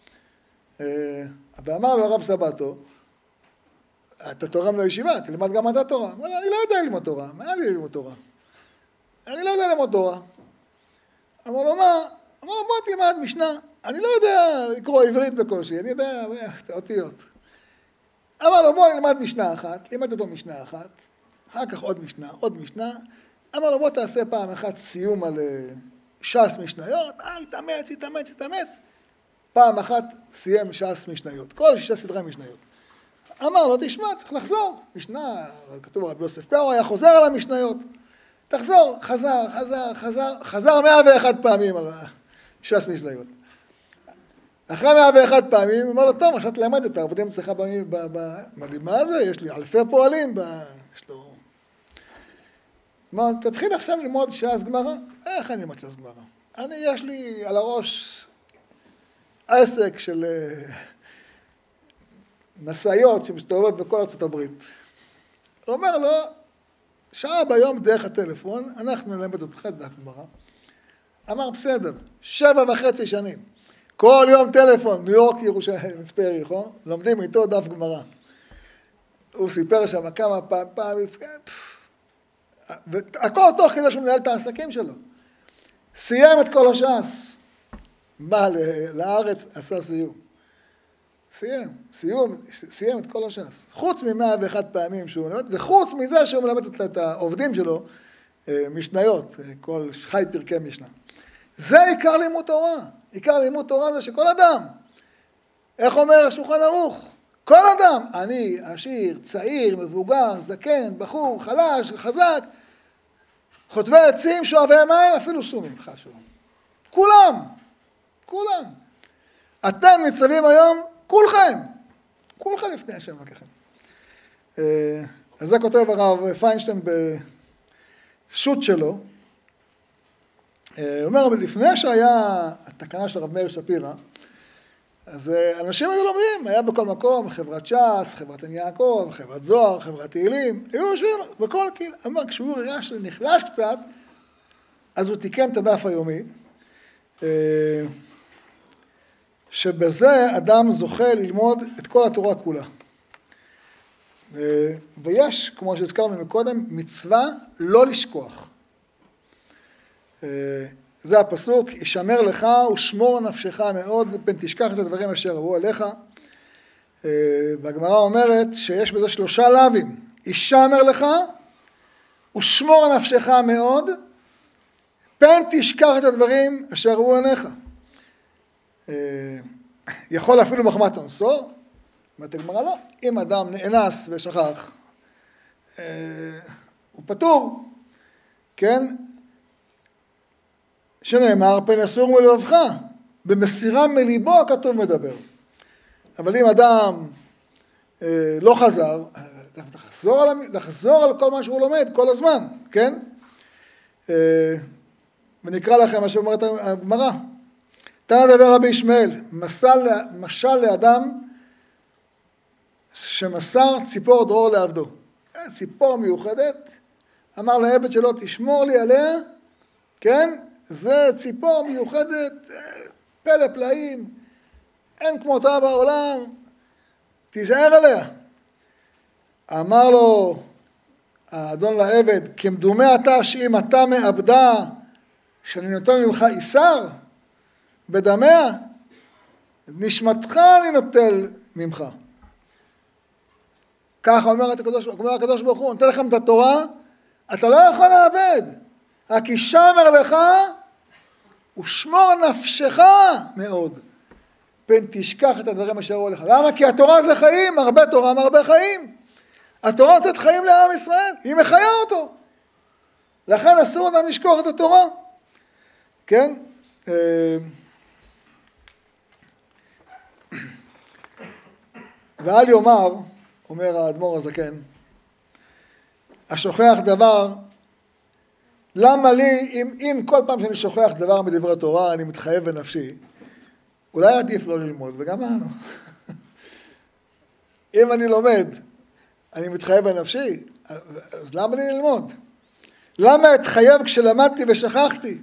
[SPEAKER 1] ואמר לו הרב סבתו, אתה תורם לישיבה, תלמד גם אתה תורה. אמר לו, אני לא יודע ללמוד תורה, מה לי ללמוד תורה? אני לא יודע ללמוד תורה. אמר לו, מה? אמר לו, בוא תלמד משנה. אני לא יודע לקרוא עברית בקושי, אני יודע אותיות. אמר לו, בוא נלמד משנה אחת, לימד אותו משנה אחת, אחר כך עוד משנה, עוד משנה. אמר לו, בוא תעשה פעם אחת סיום על ש"ס משניות, אה, התאמץ, התאמץ, התאמץ. פעם אחת סיים ש"ס משניות, כל שישה סדרי משניות. אמר לו, תשמע, צריך לחזור. משנה, כתוב רבי יוסף קארו, היה חוזר על המשניות. תחזור, חזר, חזר, חזר, חזר מאה ואחת פעמים על ש"ס משניות. אחרי מאה ואחת פעמים, הוא אמר לו, טוב, עכשיו תלמד את העבודים אצלך ב... מה זה? יש לי אלפי פועלים, יש לו... אמר, תתחיל עכשיו ללמוד ש"ס גמרא. איך אני ללמוד ש"ס גמרא? אני, יש לי על הראש עסק של משאיות שמסתובבות בכל ארצות הברית. הוא אומר לו, שעה ביום דרך הטלפון, אנחנו נלמד אותך דף גמרא. אמר, בסדר, שבע וחצי שנים. כל יום טלפון, ניו יורק, ירושלים, מצפה יריחו, לומדים איתו דף גמרא. הוא סיפר שם כמה פעם, פעם, והכל תוך כדי שהוא מנהל את העסקים שלו. סיים את כל הש"ס. בא לארץ, עשה סיום. סיים, סיום, סיים את כל הש"ס. חוץ ממאה ואחת פעמים שהוא מלמד, וחוץ מזה שהוא מלמד את העובדים שלו, משניות, כל חי פרקי משנה. זה עיקר לימוד תורה. עיקר לימוד תורה זה שכל אדם, איך אומר שולחן ערוך? כל אדם, אני, עשיר, צעיר, מבוגר, זקן, בחור, חלש, חזק, חוטבי עצים, שואבי מים, אפילו סומים, חס ושלום. כולם, כולם. אתם ניצבים היום, כולכם, כולכם לפני השם לכם. אז זה כותב הרב פיינשטיין בשו"ת שלו. הוא אומר, לפני שהיה התקנה של הרב מאיר שפירא, אז אנשים היו לומדים, היה בכל מקום, חברת ש"ס, חברת עין יעקב, חברת זוהר, חברת תהילים, היו יושבים בכל קהילה. אמר, כשהוא ראה שנחלש קצת, אז הוא תיקן את הדף היומי, שבזה אדם זוכה ללמוד את כל התורה כולה. ויש, כמו שהזכרנו מקודם, מצווה לא לשכוח. זה הפסוק, ישמר לך ושמור נפשך מאוד, פן תשכח את הדברים אשר ראו עליך. והגמרא אומרת שיש בזה שלושה לאווים, ישמר לך ושמור נפשך מאוד, פן תשכח את הדברים אשר ראו עליך. יכול אפילו מחמת אונסו, אומרת הגמרא לא, אם אדם נאנס ושכח, הוא פטור, כן? שנאמר, פן יסור מלבבך, במסירה מליבו הכתוב מדבר. אבל אם אדם אה, לא חזר, לחזור על, לחזור על כל מה שהוא לומד כל הזמן, כן? אה, ונקרא לכם מה שאומרת הגמרא. תנא דבר רבי ישמעאל, משל, משל לאדם שמסר ציפור דרור לעבדו. ציפור מיוחדת, אמר לעבד שלו, תשמור לי עליה, כן? זה ציפור מיוחדת, פלא פלאים, אין כמותה בעולם, תישאר עליה. אמר לו האדון לעבד, כמדומה אתה שאם אתה מעבדה, שאני נוטל ממך איסר, בדמיה, נשמתך אני נוטל ממך. ככה אומר הקדוש, אומר הקדוש ברוך הוא, נותן לכם את התורה, אתה לא יכול לאבד. רק ישמר לך ושמור נפשך מאוד. פן תשכח את הדברים אשר יראו לך. למה? כי התורה זה חיים, הרבה תורה מרבה חיים. התורה נותנת חיים לעם ישראל, היא מחיה אותו. לכן אסור אדם לשכוח את התורה. כן? ואל יאמר, אומר האדמו"ר הזקן, השוכח דבר, למה לי, אם, אם כל פעם שאני שוכח דבר מדברי תורה, אני מתחייב בנפשי, אולי עדיף לא ללמוד, וגם אנו. אם אני לומד, אני מתחייב בנפשי, אז למה לי ללמוד? למה אתחייב כשלמדתי ושכחתי?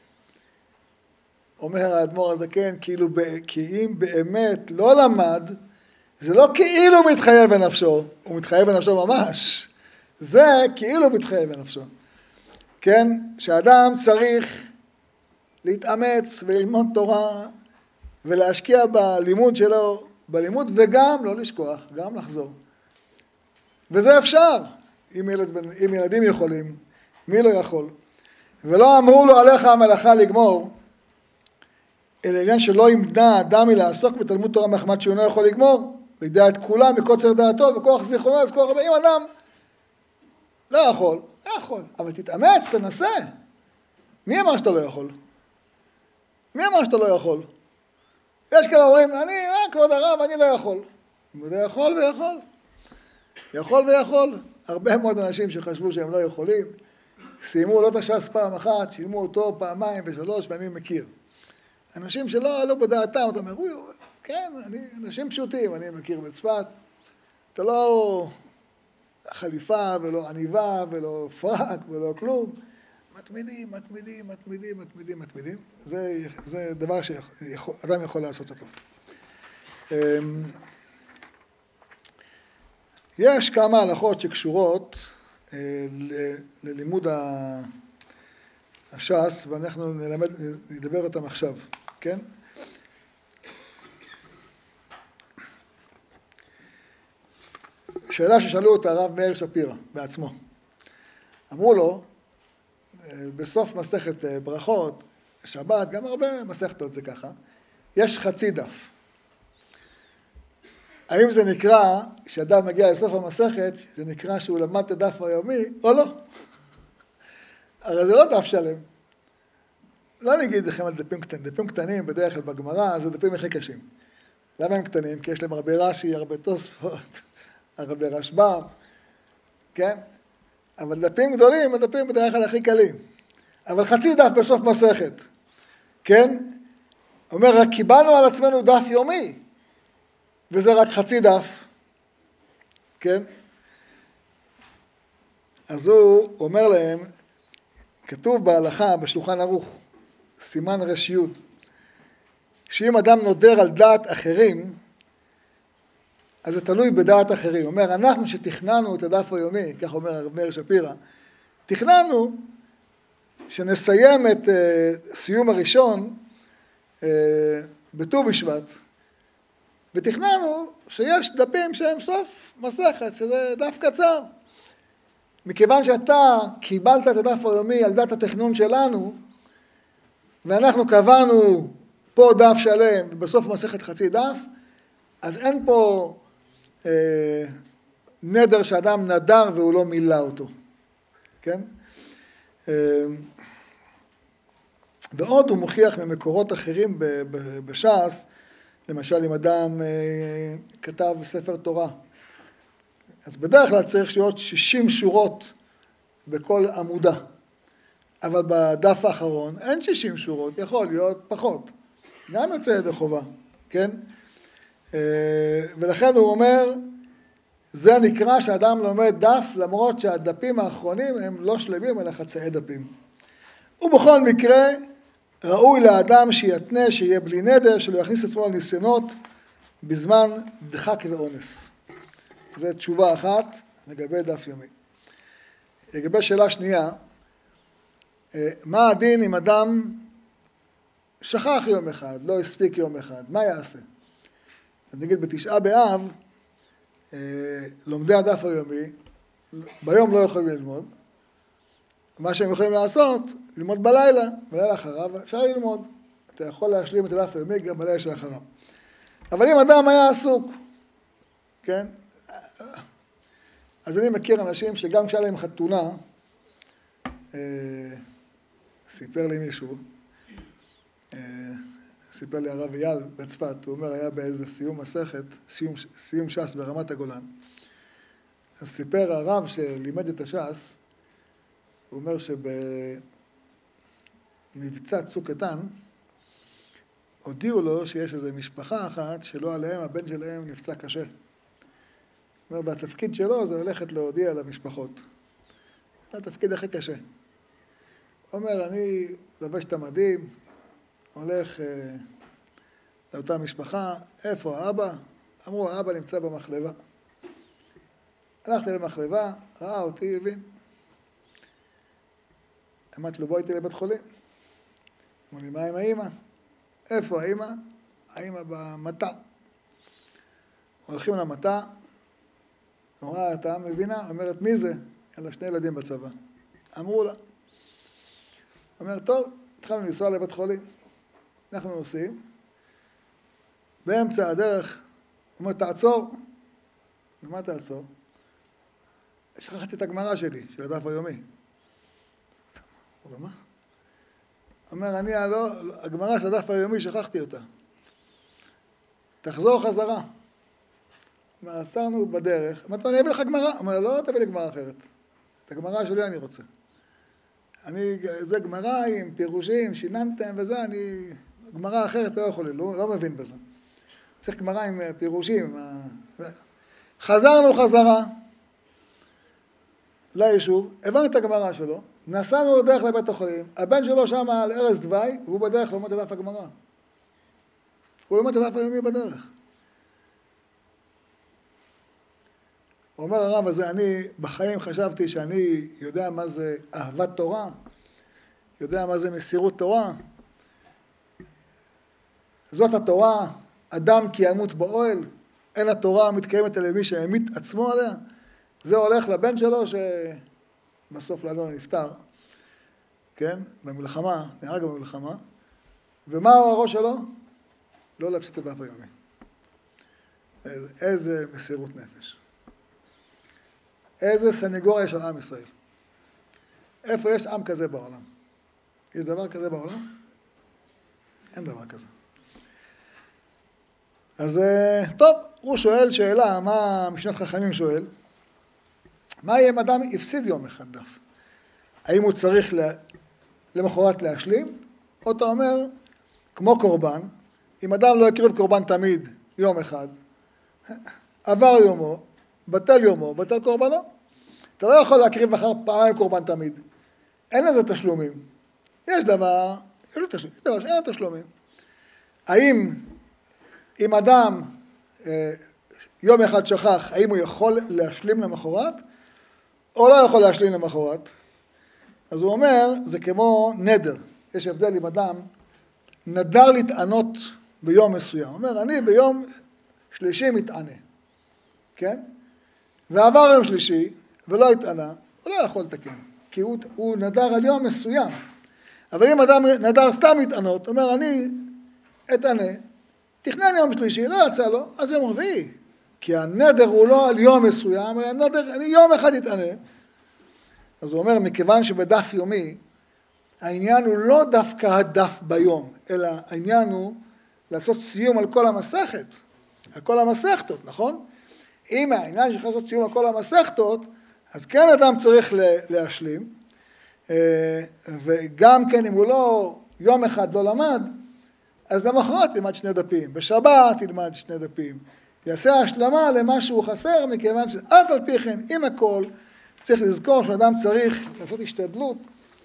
[SPEAKER 1] אומר האדמו"ר הזקן, כאילו, כי אם באמת לא למד, זה לא כאילו הוא מתחייב בנפשו, הוא מתחייב בנפשו ממש. זה כאילו מתחייב בנפשו. כן? שאדם צריך להתאמץ וללמוד תורה ולהשקיע בלימוד שלו, בלימוד וגם לא לשכוח, גם לחזור. וזה אפשר, אם, ילד, אם ילדים יכולים, מי לא יכול. ולא אמרו לו עליך המלאכה לגמור, אלא עניין שלא ימנע אדם מלעסוק בתלמוד תורה מחמת שהוא לא יכול לגמור, וידע את כולם מקוצר דעתו וכוח זיכרונו, אז כוח הרבה, אם אדם לא יכול, לא יכול, אבל תתאמץ, תנסה. מי אמר שאתה לא יכול? מי אמר שאתה לא יכול? יש כאלה אומרים, אני, אה, כבוד הרב, אני לא יכול. זה יכול ויכול. יכול ויכול. הרבה מאוד אנשים שחשבו שהם לא יכולים, סיימו לא תש"ס פעם אחת, שילמו אותו פעמיים ושלוש, ואני מכיר. אנשים שלא עלו בדעתם, אתה אומר, כן, אני, אנשים פשוטים, אני מכיר בצפת, אתה לא חליפה ולא עניבה ולא פרק ולא כלום, מתמידים, מתמידים, מתמידים, מתמידים, מתמידים, זה, זה דבר שאדם יכול לעשות אותו. יש כמה הלכות שקשורות ללימוד הש"ס, ואנחנו נלמד, נדבר אותם עכשיו, כן? שאלה ששאלו את הרב מאיר שפירא בעצמו. אמרו לו, בסוף מסכת ברכות, שבת, גם הרבה מסכתות זה ככה, יש חצי דף. האם זה נקרא, כשאדם מגיע לסוף המסכת, זה נקרא שהוא למד את הדף היומי, או לא? הרי זה לא דף שלם. לא נגיד לכם על דפים קטנים. דפים קטנים בדרך כלל בגמרא, זה דפים הכי קשים. למה הם קטנים? כי יש להם הרבה רש"י, הרבה תוספות, הרבה רשב"ם, כן? אבל דפים גדולים, הדפים בדרך כלל הכי קלים. אבל חצי דף בסוף מסכת, כן? אומר, רק קיבלנו על עצמנו דף יומי, וזה רק חצי דף, כן? אז הוא אומר להם, כתוב בהלכה, בשולחן ערוך, סימן רש י', שאם אדם נודר על דעת אחרים, אז זה תלוי בדעת אחרים. הוא אומר, אנחנו שתכננו את הדף היומי, כך אומר הרב מאיר שפירא, תכננו שנסיים את uh, סיום הראשון uh, בט"ו בשבט, ותכננו שיש דפים שהם סוף מסכת, שזה דף קצר. מכיוון שאתה קיבלת את הדף היומי על דעת התכנון שלנו, ואנחנו קבענו פה דף שלם, ובסוף מסכת חצי דף, אז אין פה אה, נדר שאדם נדר והוא לא מילא אותו. כן? אה, ועוד הוא מוכיח ממקורות אחרים בש"ס, למשל אם אדם אה, כתב ספר תורה, אז בדרך כלל צריך להיות שישים שורות בכל עמודה. אבל בדף האחרון אין שישים שורות, יכול להיות פחות. גם יוצא ידי חובה, כן? ולכן הוא אומר, זה נקרא שאדם לומד דף, למרות שהדפים האחרונים הם לא שלמים, אלא חצאי דפים. ובכל מקרה, ראוי לאדם שיתנה, שיהיה בלי נדר, שלא יכניס עצמו לניסיונות בזמן דחק ואונס. זו תשובה אחת לגבי דף יומי. לגבי שאלה שנייה, מה הדין אם אדם שכח יום אחד, לא הספיק יום אחד, מה יעשה? אז נגיד בתשעה באב, לומדי הדף היומי, ביום לא יכולים ללמוד, מה שהם יכולים לעשות, ללמוד בלילה, בלילה אחריו, אפשר ללמוד. אתה יכול להשלים את הדף היומי גם בלילה שאחריו. אבל אם אדם היה עסוק, כן? אז אני מכיר אנשים שגם כשהיה להם חתונה, סיפר לי מישהו, סיפר לי הרב אייל בצפת, הוא אומר, היה באיזה סיום מסכת, סיום, סיום ש"ס ברמת הגולן. אז סיפר הרב שלימד את הש"ס, הוא אומר שבמבצע צוק איתן, הודיעו לו שיש איזו משפחה אחת שלא עליהם, הבן שלהם נפצע קשה. הוא אומר, והתפקיד שלו זה ללכת להודיע למשפחות. זה התפקיד הכי קשה. הוא אומר, אני לובש את המדים, הולך אה, לאותה משפחה, איפה האבא? אמרו, האבא נמצא במחלבה. הלכתי למחלבה, ראה אותי, הבין. אמרתי לו, בוא איתי לבית חולים. אמרו לי, מה עם האמא? איפה האמא? האמא במטה. הולכים למטה, אמרה, אתה מבינה? אומרת, מי זה? אין לה שני ילדים בצבא. אמרו לה. אומר, טוב, התחלנו לנסוע לבית חולים. אנחנו נוסעים. באמצע הדרך, אומר, תעצור. ומה תעצור? שכחתי את הגמרא שלי, של הדף היומי. מה? אומר, אני, לא, הגמרא של הדף היומי, שכחתי אותה. תחזור חזרה. אומר, עצרנו בדרך. אמרתי, אני אביא לך גמרא. אומר, לא, תביא לי גמרא אחרת. את הגמרא שלי אני רוצה. אני, זה גמרא עם פירושים, שיננתם וזה, אני, גמרא אחרת לא יכול, לא, לא מבין בזה. צריך גמרא עם פירושים. חזרנו חזרה ליישוב, הבנו את הגמרא שלו, נסענו לדרך לבית החולים, הבן שלו שם על ארז דווי, והוא בדרך לומד את דף הגמרא. הוא לומד את הדף היומי בדרך. הוא אומר הרב הזה, אני בחיים חשבתי שאני יודע מה זה אהבת תורה, יודע מה זה מסירות תורה. זאת התורה, אדם כי ימות באוהל, אין התורה מתקיימת על מי שהמית עצמו עליה. זה הולך לבן שלו שבסוף לאדון נפטר, כן, במלחמה, נהרג במלחמה. ומהו הראש שלו? לא להפסיד את הדף היומי. איזה, איזה מסירות נפש. איזה סניגוריה של עם ישראל. איפה יש עם כזה בעולם? יש דבר כזה בעולם? אין דבר כזה. אז טוב, הוא שואל שאלה, מה משנת חכמים שואל? מה יהיה אם אדם הפסיד יום אחד דף? האם הוא צריך למחרת להשלים? או אתה אומר, כמו קורבן, אם אדם לא יקריב קורבן תמיד יום אחד, עבר יומו, בטל יומו, בטל קורבנו. אתה לא יכול להקריב מחר פעמיים קורבן תמיד. אין לזה תשלומים. יש דבר, יש לו תשלומים, יש דבר שאין לו תשלומים. האם, אם אדם אה, יום אחד שכח, האם הוא יכול להשלים למחרת, או לא יכול להשלים למחרת? אז הוא אומר, זה כמו נדר. יש הבדל עם אדם, נדר להתענות ביום מסוים. הוא אומר, אני ביום שלישי מתענה. כן? ועבר יום שלישי, ולא התענה, הוא לא יכול לתקן. כי הוא, הוא נדר על יום מסוים. אבל אם אדם נדר סתם התענות, הוא אומר, אני אתענה, תכנן יום שלישי, לא יצא לו, אז יום רביעי. כי הנדר הוא לא על יום מסוים, אלא הנדר, אני יום אחד אתענה. אז הוא אומר, מכיוון שבדף יומי, העניין הוא לא דווקא הדף ביום, אלא העניין הוא לעשות סיום על כל המסכת, על כל המסכתות, נכון? אם העניין שלך לעשות סיום על כל המסכתות, אז כן אדם צריך להשלים, וגם כן אם הוא לא יום אחד לא למד, אז למחרת תלמד שני דפים, בשבת תלמד שני דפים, יעשה השלמה למה שהוא חסר, מכיוון שאף על פי כן, עם הכל, צריך לזכור שאדם צריך לעשות השתדלות,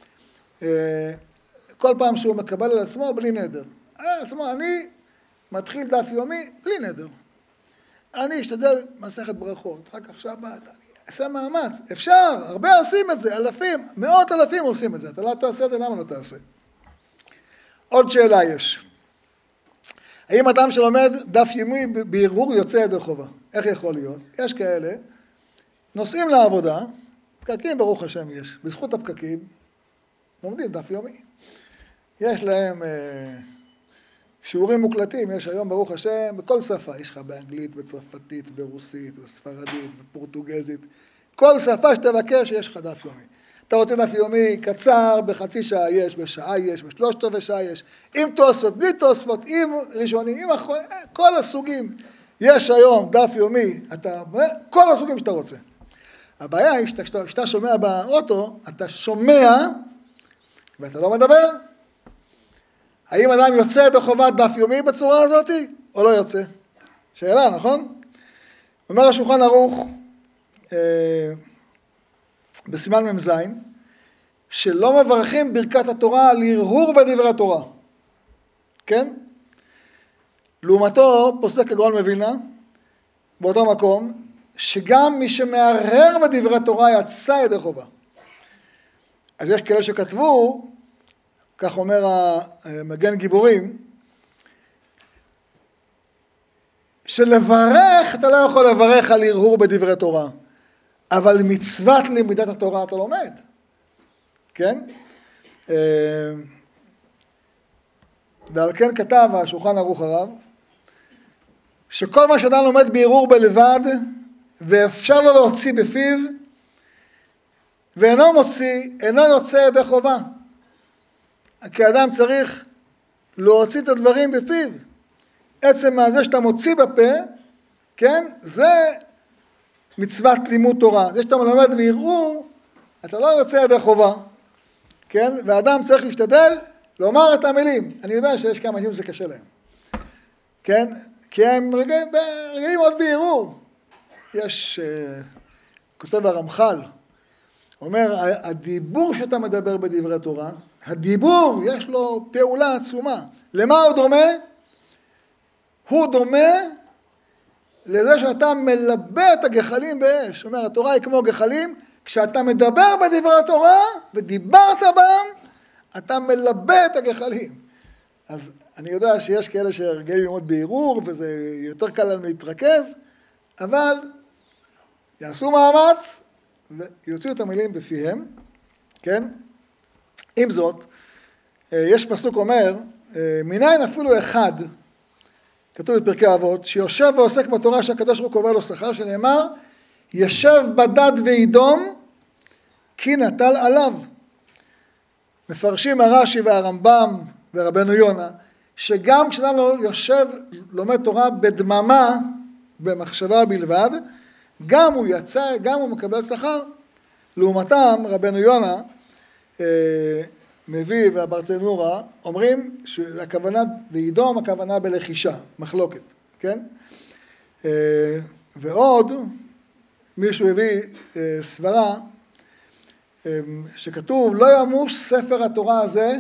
[SPEAKER 1] כל פעם שהוא מקבל על עצמו בלי נדר. על עצמו, אני מתחיל דף יומי בלי נדר. אני אשתדל מסכת ברכות, רק עכשיו באת, אני אעשה מאמץ, אפשר, הרבה עושים את זה, אלפים, מאות אלפים עושים את זה, אתה לא תעשה את זה, למה לא תעשה? עוד שאלה יש, האם אדם שלומד דף יומי בהרהור יוצא ידי חובה? איך יכול להיות? יש כאלה, נוסעים לעבודה, פקקים ברוך השם יש, בזכות הפקקים, לומדים דף יומי. יש להם אה, שיעורים מוקלטים, יש היום ברוך השם, בכל שפה, יש לך באנגלית, בצרפתית, ברוסית, בספרדית, בפורטוגזית, כל שפה שתבקש יש לך דף יומי. אתה רוצה דף יומי קצר, בחצי שעה יש, בשעה יש, בשלושת רבעי שעה יש, עם תוספות, בלי תוספות, עם ראשונים, עם אחרונים, כל הסוגים. יש היום דף יומי, אתה, כל הסוגים שאתה רוצה. הבעיה היא שאתה, שאתה שומע באוטו, אתה שומע ואתה לא מדבר. האם אדם יוצא ידי חובת דף יומי בצורה הזאת או לא יוצא? שאלה, נכון? אומר השולחן ערוך, אה, בסימן ממז, שלא מברכים ברכת התורה על הרהור בדברי התורה. כן? לעומתו פוסק הגאון מווילנה, באותו מקום, שגם מי שמערער בדברי התורה יצא ידי חובה. אז יש כאלה שכתבו, כך אומר המגן גיבורים, שלברך, אתה לא יכול לברך על הרהור בדברי תורה, אבל מצוות לימודת התורה אתה לומד. כן? ועל כן כתב השולחן ערוך הרב, שכל מה שאדם לומד בהרהור בלבד, ואפשר לו להוציא בפיו, ואינו מוציא, אינו יוצא ידי חובה. כי האדם צריך להוציא את הדברים בפיו. עצם מהזה שאתה מוציא בפה, כן? זה מצוות לימוד תורה. זה שאתה מלמד בהרהור, אתה לא יוצא ידי חובה. כן? והאדם צריך להשתדל לומר את המילים. אני יודע שיש כמה אנשים שזה קשה להם. כן? כי הם רגעים, רגעים עוד בהרהור. יש, uh, כותב הרמח"ל, אומר, הדיבור שאתה מדבר בדברי תורה, הדיבור יש לו פעולה עצומה. למה הוא דומה? הוא דומה לזה שאתה מלבה את הגחלים באש. אומר, התורה היא כמו גחלים, כשאתה מדבר בדברי התורה ודיברת בהם, אתה מלבה את הגחלים. אז אני יודע שיש כאלה שרגעים ללמוד בהרהור, וזה יותר קל להם להתרכז, אבל יעשו מאמץ ויוציאו את המילים בפיהם, כן? עם זאת, יש פסוק אומר, מניין אפילו אחד, כתוב בפרקי אבות, שיושב ועוסק בתורה שהקדוש ברוך הוא קובע לו שכר, שנאמר, ישב בדד וידום, כי נטל עליו. מפרשים הרש"י והרמב"ם ורבנו יונה, שגם כשאדם יושב, לומד תורה בדממה, במחשבה בלבד, גם הוא יצא, גם הוא מקבל שכר. לעומתם, רבנו יונה, אה, מביא והברטנורה, אומרים שהכוונה, וידום הכוונה בלחישה, מחלוקת, כן? אה, ועוד, מישהו הביא אה, סברה, אה, שכתוב, לא ימוש ספר התורה הזה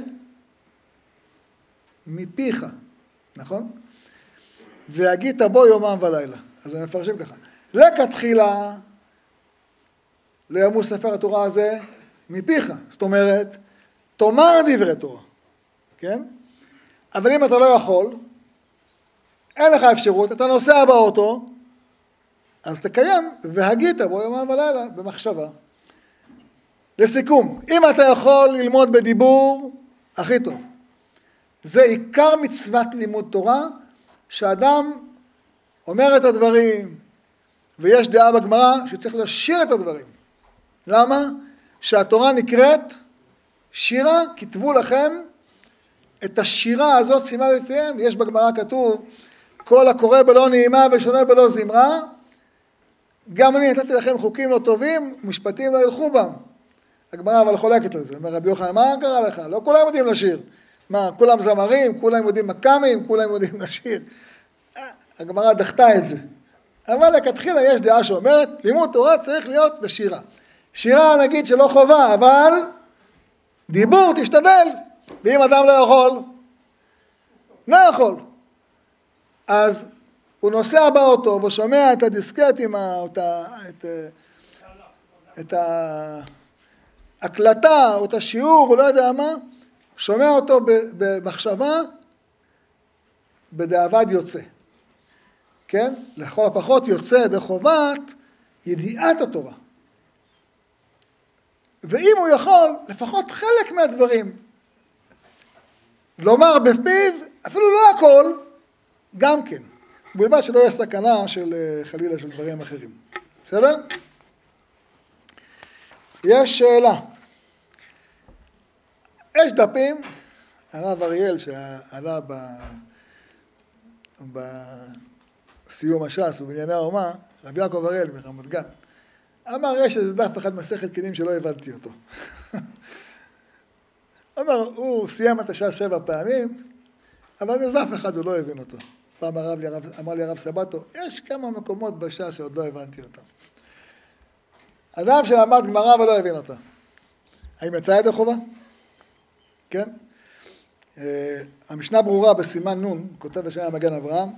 [SPEAKER 1] מפיך, נכון? והגית בו יומם ולילה. אז הם מפרשים ככה. לכתחילה, לא ימוש ספר התורה הזה מפיך. זאת אומרת, תאמר דברי תורה, כן? אבל אם אתה לא יכול, אין לך אפשרות, אתה נוסע באוטו, אז תקיים, והגית בו יומם ולילה, במחשבה. לסיכום, אם אתה יכול ללמוד בדיבור, הכי טוב. זה עיקר מצוות לימוד תורה, שאדם אומר את הדברים, ויש דעה בגמרא שצריך לשיר את הדברים. למה? שהתורה נקראת שירה, כתבו לכם את השירה הזאת, שימה בפיהם, יש בגמרא כתוב, כל הקורא בלא נעימה ושונה בלא זמרה, גם אני נתתי לכם חוקים לא טובים, משפטים לא ילכו בם. הגמרא אבל חולקת לזה, אומר רבי יוחנן, מה קרה לך? לא כולם יודעים לשיר. מה, כולם זמרים, כולם יודעים מקאמים, כולם יודעים לשיר. הגמרא דחתה את זה. אבל לכתחילה יש דעה שאומרת, לימוד תורה צריך להיות בשירה. שירה נגיד שלא חובה, אבל דיבור תשתדל. ואם אדם לא יכול, לא יכול. אז הוא נוסע באוטו ושומע את הדיסקט עם ה... את, את, את ההקלטה או את השיעור, הוא לא יודע מה, שומע אותו במחשבה, בדאבד יוצא. כן? לכל הפחות יוצא ידי חובת ידיעת התורה. ואם הוא יכול, לפחות חלק מהדברים, לומר בפיו, אפילו לא הכל, גם כן. בלבד שלא יהיה סכנה של חלילה של דברים אחרים. בסדר? יש שאלה. יש דפים, הרב אריאל שעלה ב... בסיום הש"ס ובענייני האומה, רב יעקב אריאל מרמת גן, אמר יש איזה דף אחד מסכת קינים שלא הבנתי אותו. אמר, הוא סיים את הש"ס שבע פעמים, אבל איזה דף אחד הוא לא הבין אותו. פעם הרב לי, אמר לי הרב סבתו, יש כמה מקומות בש"ס שעוד לא הבנתי אותם. אדם שלמד גמרא ולא הבין אותה. האם יצא ידי חובה? כן? המשנה ברורה בסימן נון, כותב בשם המגן אברהם,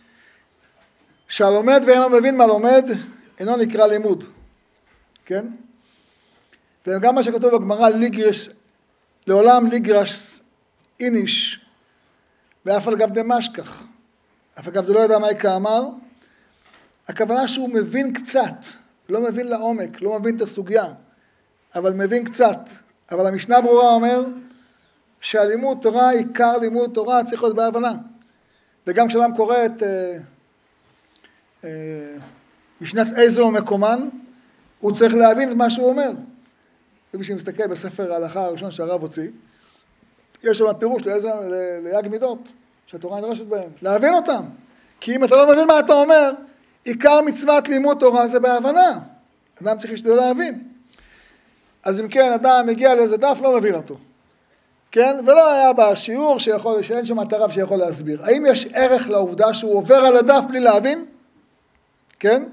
[SPEAKER 1] שהלומד ואינו מבין מה לומד, אינו נקרא לימוד. כן? וגם מה שכתוב בגמרא, ליגרש, לעולם ליגרש איניש, ואף על גב דמשכח. אף אגב זה לא יודע מה יקה אמר, הכוונה שהוא מבין קצת, לא מבין לעומק, לא מבין את הסוגיה, אבל מבין קצת. אבל המשנה ברורה אומר שהלימוד תורה, עיקר לימוד תורה צריך להיות בהבנה. וגם כשאדם קורא את אה, אה, משנת איזו ומקומן, הוא צריך להבין את מה שהוא אומר. ומי שמסתכל בספר ההלכה הראשון שהרב הוציא, יש שם פירוש ליג מידות, שהתורה נדרשת בהם. להבין אותם. כי אם אתה לא מבין מה אתה אומר, עיקר מצוות לימוד תורה זה בהבנה. אדם צריך להשתדל להבין. אז אם כן, אדם מגיע לאיזה דף, לא מבין אותו. כן? ולא היה בשיעור שיכול, שאין שם את הרב שיכול להסביר. האם יש ערך לעובדה שהוא עובר על הדף בלי להבין? כן?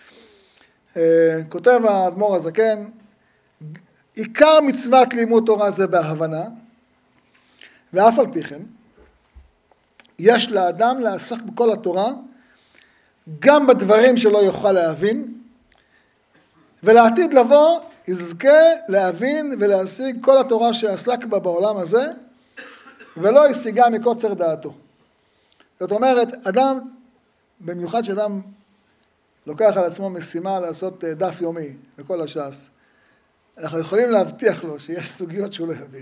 [SPEAKER 1] כותב האדמו"ר הזקן, עיקר מצוות לימוד תורה זה בהבנה, ואף על פי כן, יש לאדם לעסוק בכל התורה, גם בדברים שלא יוכל להבין, ולעתיד לבוא יזכה להבין ולהשיג כל התורה שעסק בה בעולם הזה, ולא ישיגה מקוצר דעתו. זאת אומרת, אדם, במיוחד שאדם לוקח על עצמו משימה לעשות דף יומי בכל הש"ס, אנחנו יכולים להבטיח לו שיש סוגיות שהוא לא יבין.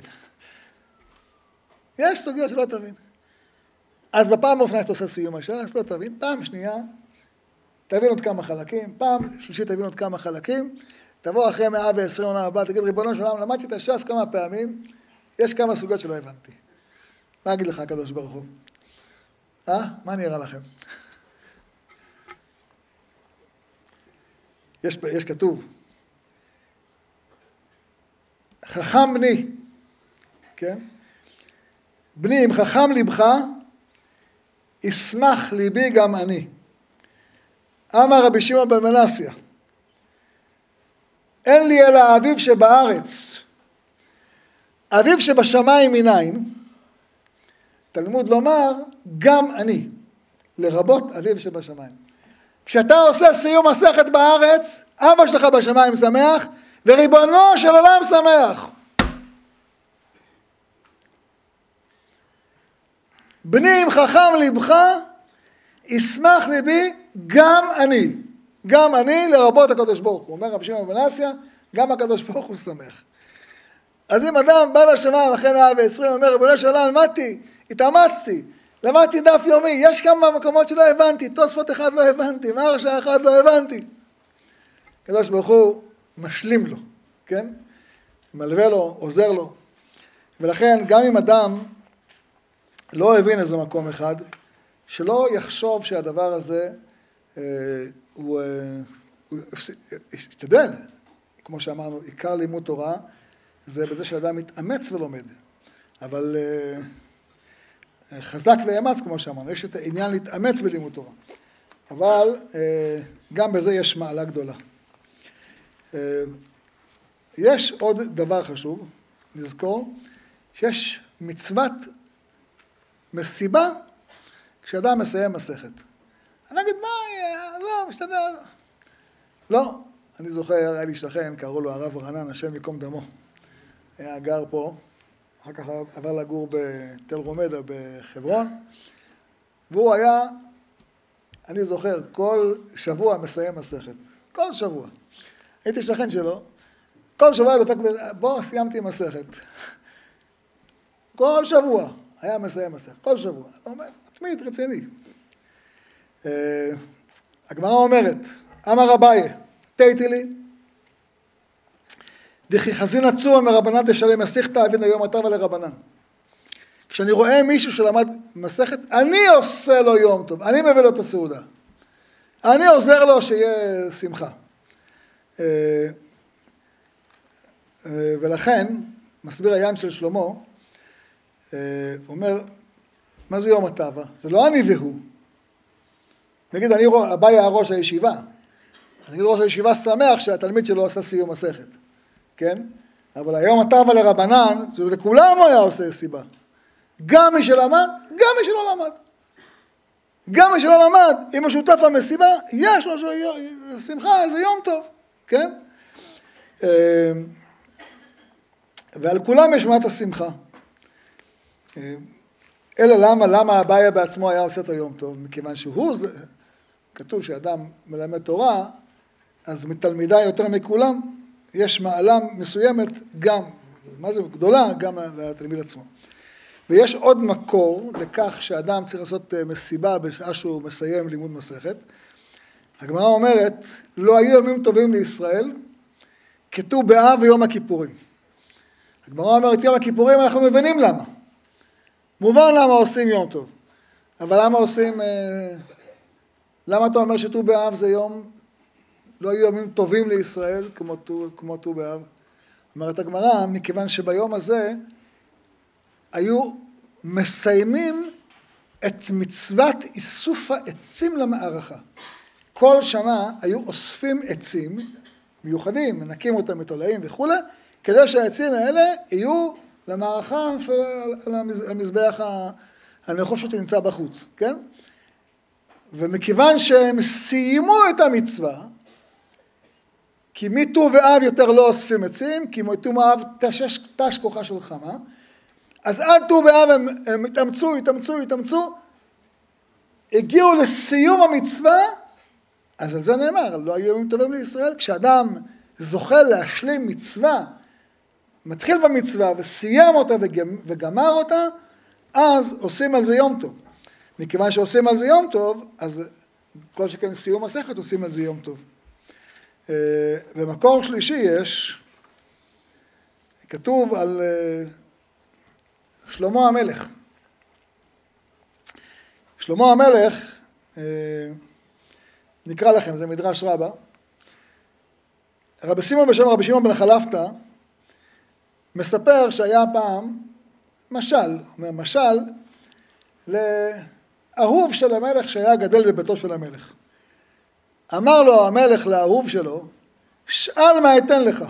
[SPEAKER 1] יש סוגיות שלא תבין. אז בפעם האופנה שאתה עושה סיום הש"ס, לא תבין. פעם שנייה, תבין עוד כמה חלקים. פעם שלישית תבין עוד כמה חלקים. תבוא אחרי מאה ועשרים עונה הבאה, תגיד, ריבונו של עולם, למדתי את הש"ס כמה פעמים, יש כמה סוגיות שלא הבנתי. מה אגיד לך, הקדוש ברוך הוא? אה? מה נראה לכם? יש, יש כתוב, חכם בני, כן? בני, אם חכם לבך, ישמח ליבי גם אני. אמר רבי שמעון בן מנסיה, אין לי אלא האביב שבארץ, אביב שבשמיים מניין, תלמוד לומר, גם אני, לרבות אביב שבשמיים. כשאתה עושה סיום מסכת בארץ, אבא שלך בשמיים שמח, וריבונו של עולם שמח. בני אם חכם לבך, ישמח ליבי גם אני. גם אני לרבות הקדוש ברוך הוא. אומר רבי שמעון בן מנסיה, גם הקדוש ברוך הוא שמח. אז אם אדם בא לשמיים אחרי מאה ועשרים, אומר, ריבונו של עולם, למדתי, התאמצתי, למדתי דף יומי, יש כמה מקומות שלא הבנתי, תוספות אחד לא הבנתי, מרשה אחד לא הבנתי. הקדוש ברוך הוא משלים לו, כן? מלווה לו, עוזר לו. ולכן גם אם אדם לא הבין איזה מקום אחד, שלא יחשוב שהדבר הזה אה, הוא, אה, הוא ישתדל, כמו שאמרנו, עיקר לימוד תורה, זה בזה שאדם מתאמץ ולומד. אבל אה, חזק ואמץ, כמו שאמרנו, יש את העניין להתאמץ בלימוד תורה. אבל אה, גם בזה יש מעלה גדולה. אה, יש עוד דבר חשוב, נזכור, שיש מצוות מסיבה כשאדם מסיים מסכת. אני אגיד, מה, לא, משתדל. לא, אני זוכר, היה לי שכן, קראו לו הרב רענן, השם יקום דמו. היה גר פה, אחר כך עבר לגור בתל רומדה בחברון, והוא היה, אני זוכר, כל שבוע מסיים מסכת. כל שבוע. הייתי שכן שלו, כל שבוע דפק, בוא, סיימתי מסכת. כל שבוע היה מסיים מסכת, כל שבוע. לא אומר, תמיד, רציני. הגמרא אומרת, אמר אביי, תהיתי לי, דכי חזין עצום מרבנן תשלם מסכתא אבינו יום הטבה לרבנן. כשאני רואה מישהו שלמד מסכת, אני עושה לו יום טוב, אני מביא לו את הסעודה. אני עוזר לו שיהיה שמחה. ולכן, מסביר הים של שלמה, הוא אומר, מה זה יום הטבה? זה לא אני והוא. נגיד, אני אביי היה ראש הישיבה. אז נגיד ראש הישיבה שמח שהתלמיד שלו עשה סיום מסכת. כן? אבל היום הטבה לרבנן, זה לכולם הוא היה עושה סיבה. גם מי שלמד, גם מי שלא למד. גם מי שלא למד, אם הוא שותף למסיבה, יש לו שמחה, זה יום טוב. כן? ועל כולם יש מעט השמחה. אלא למה, למה אביי בעצמו היה עושה את היום טוב? מכיוון שהוא, כתוב שאדם מלמד תורה, אז מתלמידה יותר מכולם, יש מעלה מסוימת גם, מה זה גדולה, גם לתלמיד עצמו. ויש עוד מקור לכך שאדם צריך לעשות מסיבה בשעה שהוא מסיים לימוד מסכת. הגמרא אומרת, לא היו ימים טובים לישראל, כתוב באב ויום הכיפורים. הגמרא אומרת, יום הכיפורים אנחנו מבינים למה. מובן למה עושים יום טוב. אבל למה עושים, למה אתה אומר שט"ו באב זה יום, לא היו ימים טובים לישראל כמו ט"ו באב? אומרת הגמרא, מכיוון שביום הזה היו מסיימים את מצוות איסוף העצים למערכה. כל שנה היו אוספים עצים מיוחדים, מנקים אותם מתולעים וכו', כדי שהעצים האלה יהיו למערכה על המזבח הנחושת שנמצא בחוץ, כן? ומכיוון שהם סיימו את המצווה, כי מט"ו באב יותר לא אוספים עצים, כי מט"ו באב תשש, תש כוחה של חמה, אז עד ט"ו באב הם, הם התאמצו, התאמצו, התאמצו, הגיעו לסיום המצווה, אז על זה נאמר, לא היו ימים טובים לישראל, כשאדם זוכה להשלים מצווה, מתחיל במצווה וסיים אותה וגמר אותה, אז עושים על זה יום טוב. מכיוון שעושים על זה יום טוב, אז כל שכן סיום מסכת עושים על זה יום טוב. ומקור שלישי יש, כתוב על שלמה המלך. שלמה המלך, נקרא לכם, זה מדרש רבה. רבי שמעון בשם רבי שמעון בן חלפתא, מספר שהיה פעם משל, אומר משל, לאהוב של המלך שהיה גדל בביתו של המלך. אמר לו המלך לאהוב שלו, שאל מה אתן לך.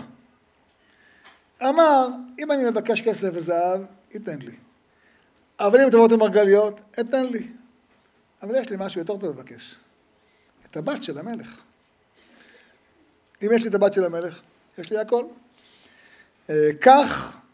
[SPEAKER 1] אמר, אם אני מבקש כסף וזהב, ייתן לי. אבל אם תבוא מרגליות, אתן לי. אבל יש לי משהו יותר טוב לבקש. את הבת של המלך. אם יש לי את הבת של המלך, יש לי הכל. כך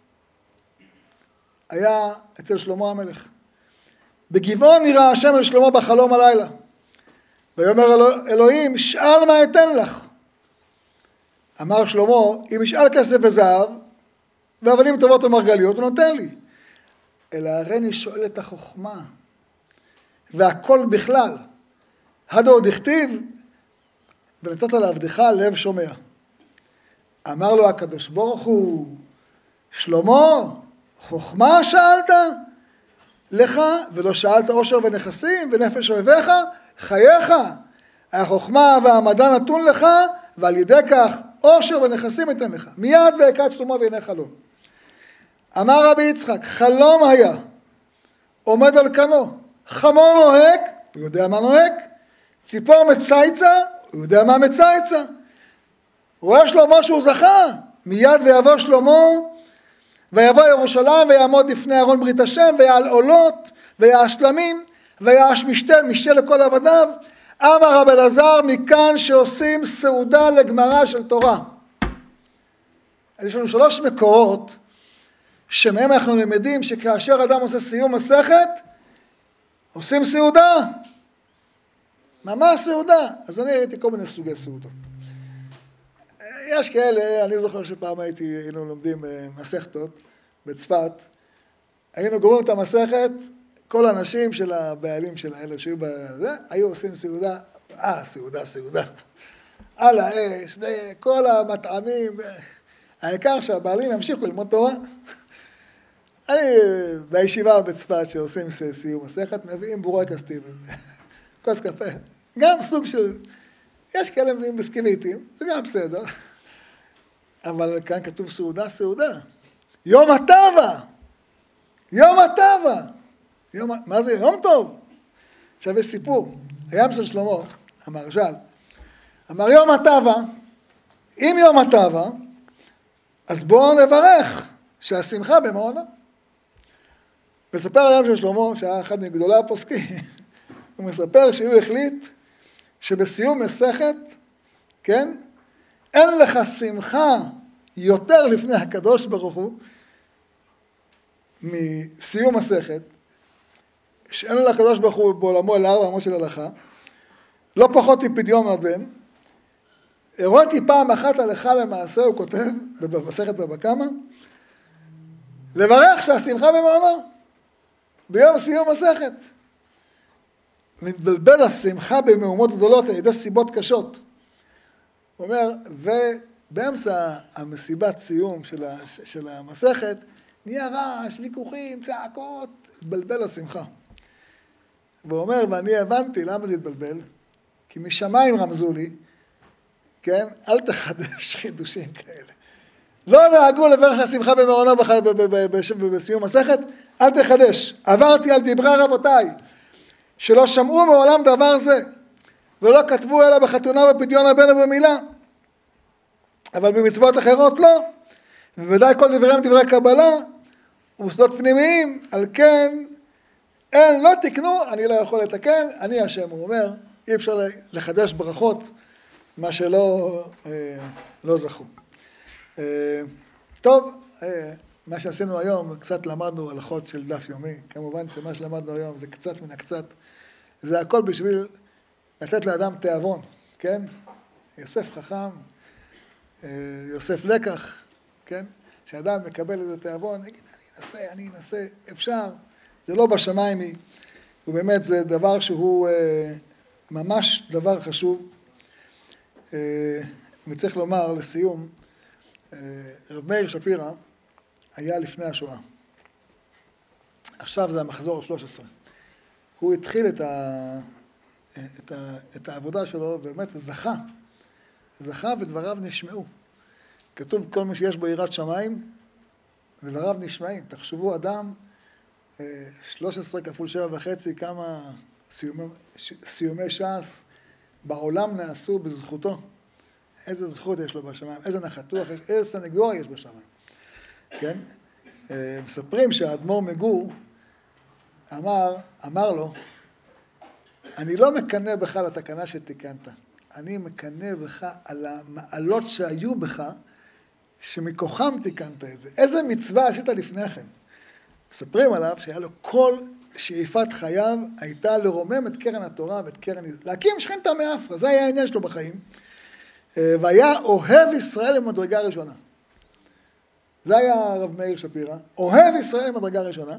[SPEAKER 1] היה אצל שלמה המלך. בגבעון נראה השם אל שלמה בחלום הלילה. ויאמר אלוהים, שאל מה אתן לך. אמר שלמה, אם ישאל כסף וזהב, ואבנים טובות ומרגליות, הוא נותן לי. אלא הריני שואל את החוכמה, והכל בכלל. הדוד הכתיב, ונתת לעבדך לב שומע. אמר לו הקדוש ברוך הוא, שלמה, חוכמה שאלת לך, ולא שאלת עושר ונכסים ונפש אוהביך, חייך. החוכמה והמדע נתון לך, ועל ידי כך עושר ונכסים אתן לך. מיד ויקד שלמה ועיני חלום. אמר רבי יצחק, חלום היה, עומד על כנו, חמור נוהק, הוא יודע מה נוהק, ציפור מצייצה, הוא יודע מה מצייצה. רואה שלמה שהוא זכה, מיד ויבוא שלמה, ויבוא ירושלים ויעמוד לפני ארון ברית השם, ויעל עולות, ויעש שלמים, ויעש משתה, משתה לכל עבדיו, אמר רב אלעזר, מכאן שעושים סעודה לגמרא של תורה. אז יש לנו שלוש מקורות, שמהם אנחנו למדים שכאשר אדם עושה סיום מסכת, עושים סעודה. ממש סעודה. אז אני ראיתי כל מיני סוגי סעודות. יש כאלה, אני זוכר שפעם הייתי, היינו לומדים מסכתות בצפת, היינו גומרים את המסכת, כל האנשים של הבעלים של האלה שהיו בזה, היו עושים סעודה, אה, סעודה, סעודה, על האש, כל המטעמים, העיקר שהבעלים ימשיכו ללמוד תורה. אני בישיבה בצפת שעושים סיום מסכת, מביאים בורקס טיבי, כוס קפה, גם סוג של, יש כאלה מביאים בסקיביטים, זה גם בסדר, אבל כאן כתוב סעודה, סעודה. יום הטבע, יום הטבע, יום, מה זה? יום טוב. עכשיו יש סיפור, הים של שלמה, המהרש"ל, אמר יום הטבע, אם יום הטבע, אז בואו נברך שהשמחה במעונה. מספר הים של שלמה, שהיה אחד מגדולי הפוסקים, הוא מספר שהוא החליט שבסיום מסכת, כן, אין לך שמחה יותר לפני הקדוש ברוך הוא, מסיום מסכת, שאין לו לקדוש ברוך הוא בעולמו אל ארבע אמות של הלכה, לא פחות מפדיון הבן. הראיתי פעם אחת הלכה למעשה, הוא כותב במסכת בבא קמא, לברך שהשמחה במעונו, ביום סיום מסכת. מתבלבל השמחה במהומות גדולות על ידי סיבות קשות. הוא אומר, ובאמצע המסיבת סיום של, ה, של המסכת, נהיה רעש, ויכוחים, צעקות, התבלבל השמחה. והוא אומר, ואני הבנתי למה זה התבלבל, כי משמיים רמזו לי, כן, אל תחדש חידושים כאלה. לא נהגו לברך שהשמחה במעונו בסיום מסכת, אל תחדש. עברתי על דברי רבותיי, שלא שמעו מעולם דבר זה, ולא כתבו אלא בחתונה ופדיון הבן ובמילה. אבל במצוות אחרות לא, ובוודאי כל דבריהם דברי קבלה, ומוסדות פנימיים, על כן, אין, לא תקנו, אני לא יכול לתקן, אני השם, הוא אומר, אי אפשר לחדש ברכות, מה שלא אה, לא זכו. אה, טוב, אה, מה שעשינו היום, קצת למדנו הלכות של דף יומי, כמובן שמה שלמדנו היום זה קצת מן הקצת, זה הכל בשביל לתת לאדם תיאבון, כן? יוסף חכם, אה, יוסף לקח, כן? שאדם מקבל איזה תיאבון, יגיד, אני אנסה, אני אנסה, אפשר, זה לא בשמיים היא, ובאמת זה דבר שהוא אה, ממש דבר חשוב. אה, אני צריך לומר לסיום, אה, רב מאיר שפירא היה לפני השואה. עכשיו זה המחזור ה-שלוש עשרה. הוא התחיל את, ה, את, ה, את העבודה שלו, ובאמת זכה. זכה ודבריו נשמעו. כתוב כל מי שיש בו יראת שמיים, דבריו נשמעים. תחשבו אדם, שלוש עשרה כפול שבע וחצי, כמה סיומי, סיומי ש"ס בעולם נעשו בזכותו. איזה זכות יש לו בשמיים, איזה נחתוך, איזה סנגוריה יש בשמיים. כן? מספרים שהאדמו"ר מגור אמר, אמר לו, אני לא מקנא בך על התקנה שתיקנת, אני מקנא בך על המעלות שהיו בך, שמכוחם תיקנת את זה. איזה מצווה עשית לפני כן? מספרים עליו שהיה לו כל שאיפת חייו הייתה לרומם את קרן התורה ואת קרן, להקים שכינתא מאפרא, זה היה העניין שלו בחיים. והיה אוהב ישראל למדרגה ראשונה. זה היה הרב מאיר שפירא, אוהב ישראל למדרגה ראשונה,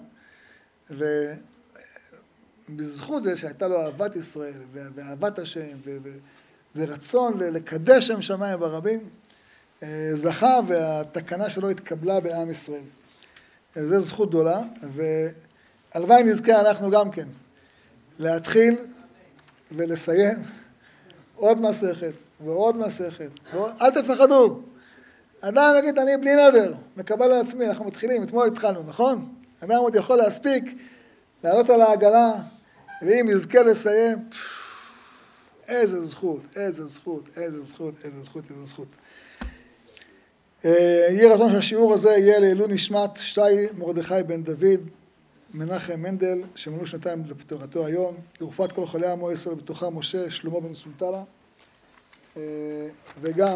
[SPEAKER 1] ובזכות זה שהייתה לו אהבת ישראל ואהבת השם ורצון לקדש שם שמיים ברבים, זכה והתקנה שלו התקבלה בעם ישראל. זו זכות גדולה, והלוואי נזכה אנחנו גם כן להתחיל ולסיים עוד מסכת ועוד מסכת, ועוד, אל תפחדו. אדם יגיד, אני בלי נדר, מקבל על עצמי, אנחנו מתחילים, אתמול התחלנו, נכון? אדם עוד יכול להספיק, לעלות על העגלה, ואם יזכה לסיים, איזה זכות, איזה זכות, איזה זכות, איזה זכות, איזה זכות. יהיה רצון שהשיעור הזה יהיה לעילוי נשמת שי מרדכי בן דוד, מנחם מנדל, שמלאו שנתיים לפטירתו היום, לרפואת כל חולי עמו ישראל בתוכם משה שלמה בן סולטנה, וגם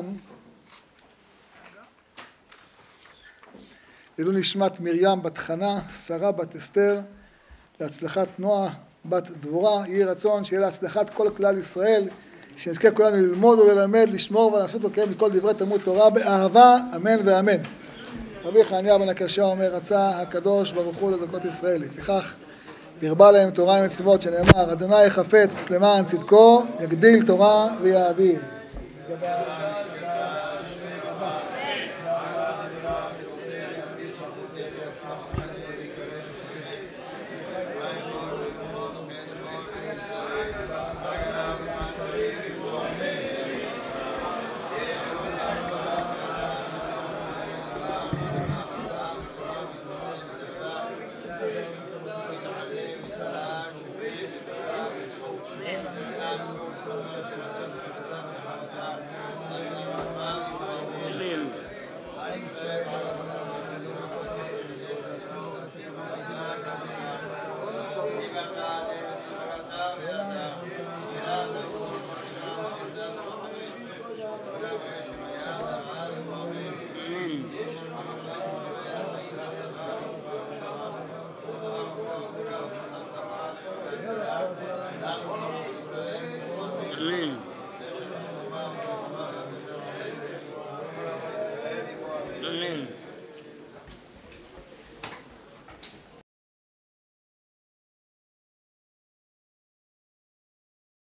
[SPEAKER 1] לעילוי נשמת מרים בת חנה, שרה בת אסתר, להצלחת נועה בת דבורה. יהי רצון שיהיה להצלחת כל כלל ישראל, שנזכה כולנו ללמוד וללמד, לשמור ולעשות ולקיים את כל דברי תלמוד תורה באהבה, אמן ואמן. רבי חנניה בן עקשיא אומר, רצה הקדוש ברוך הוא לזכות ישראל, לפיכך הרבה להם תורה ומצוות, שנאמר, אדוני חפץ למען צדקו, יגדיל תורה ויאדיר.
[SPEAKER 2] Amen.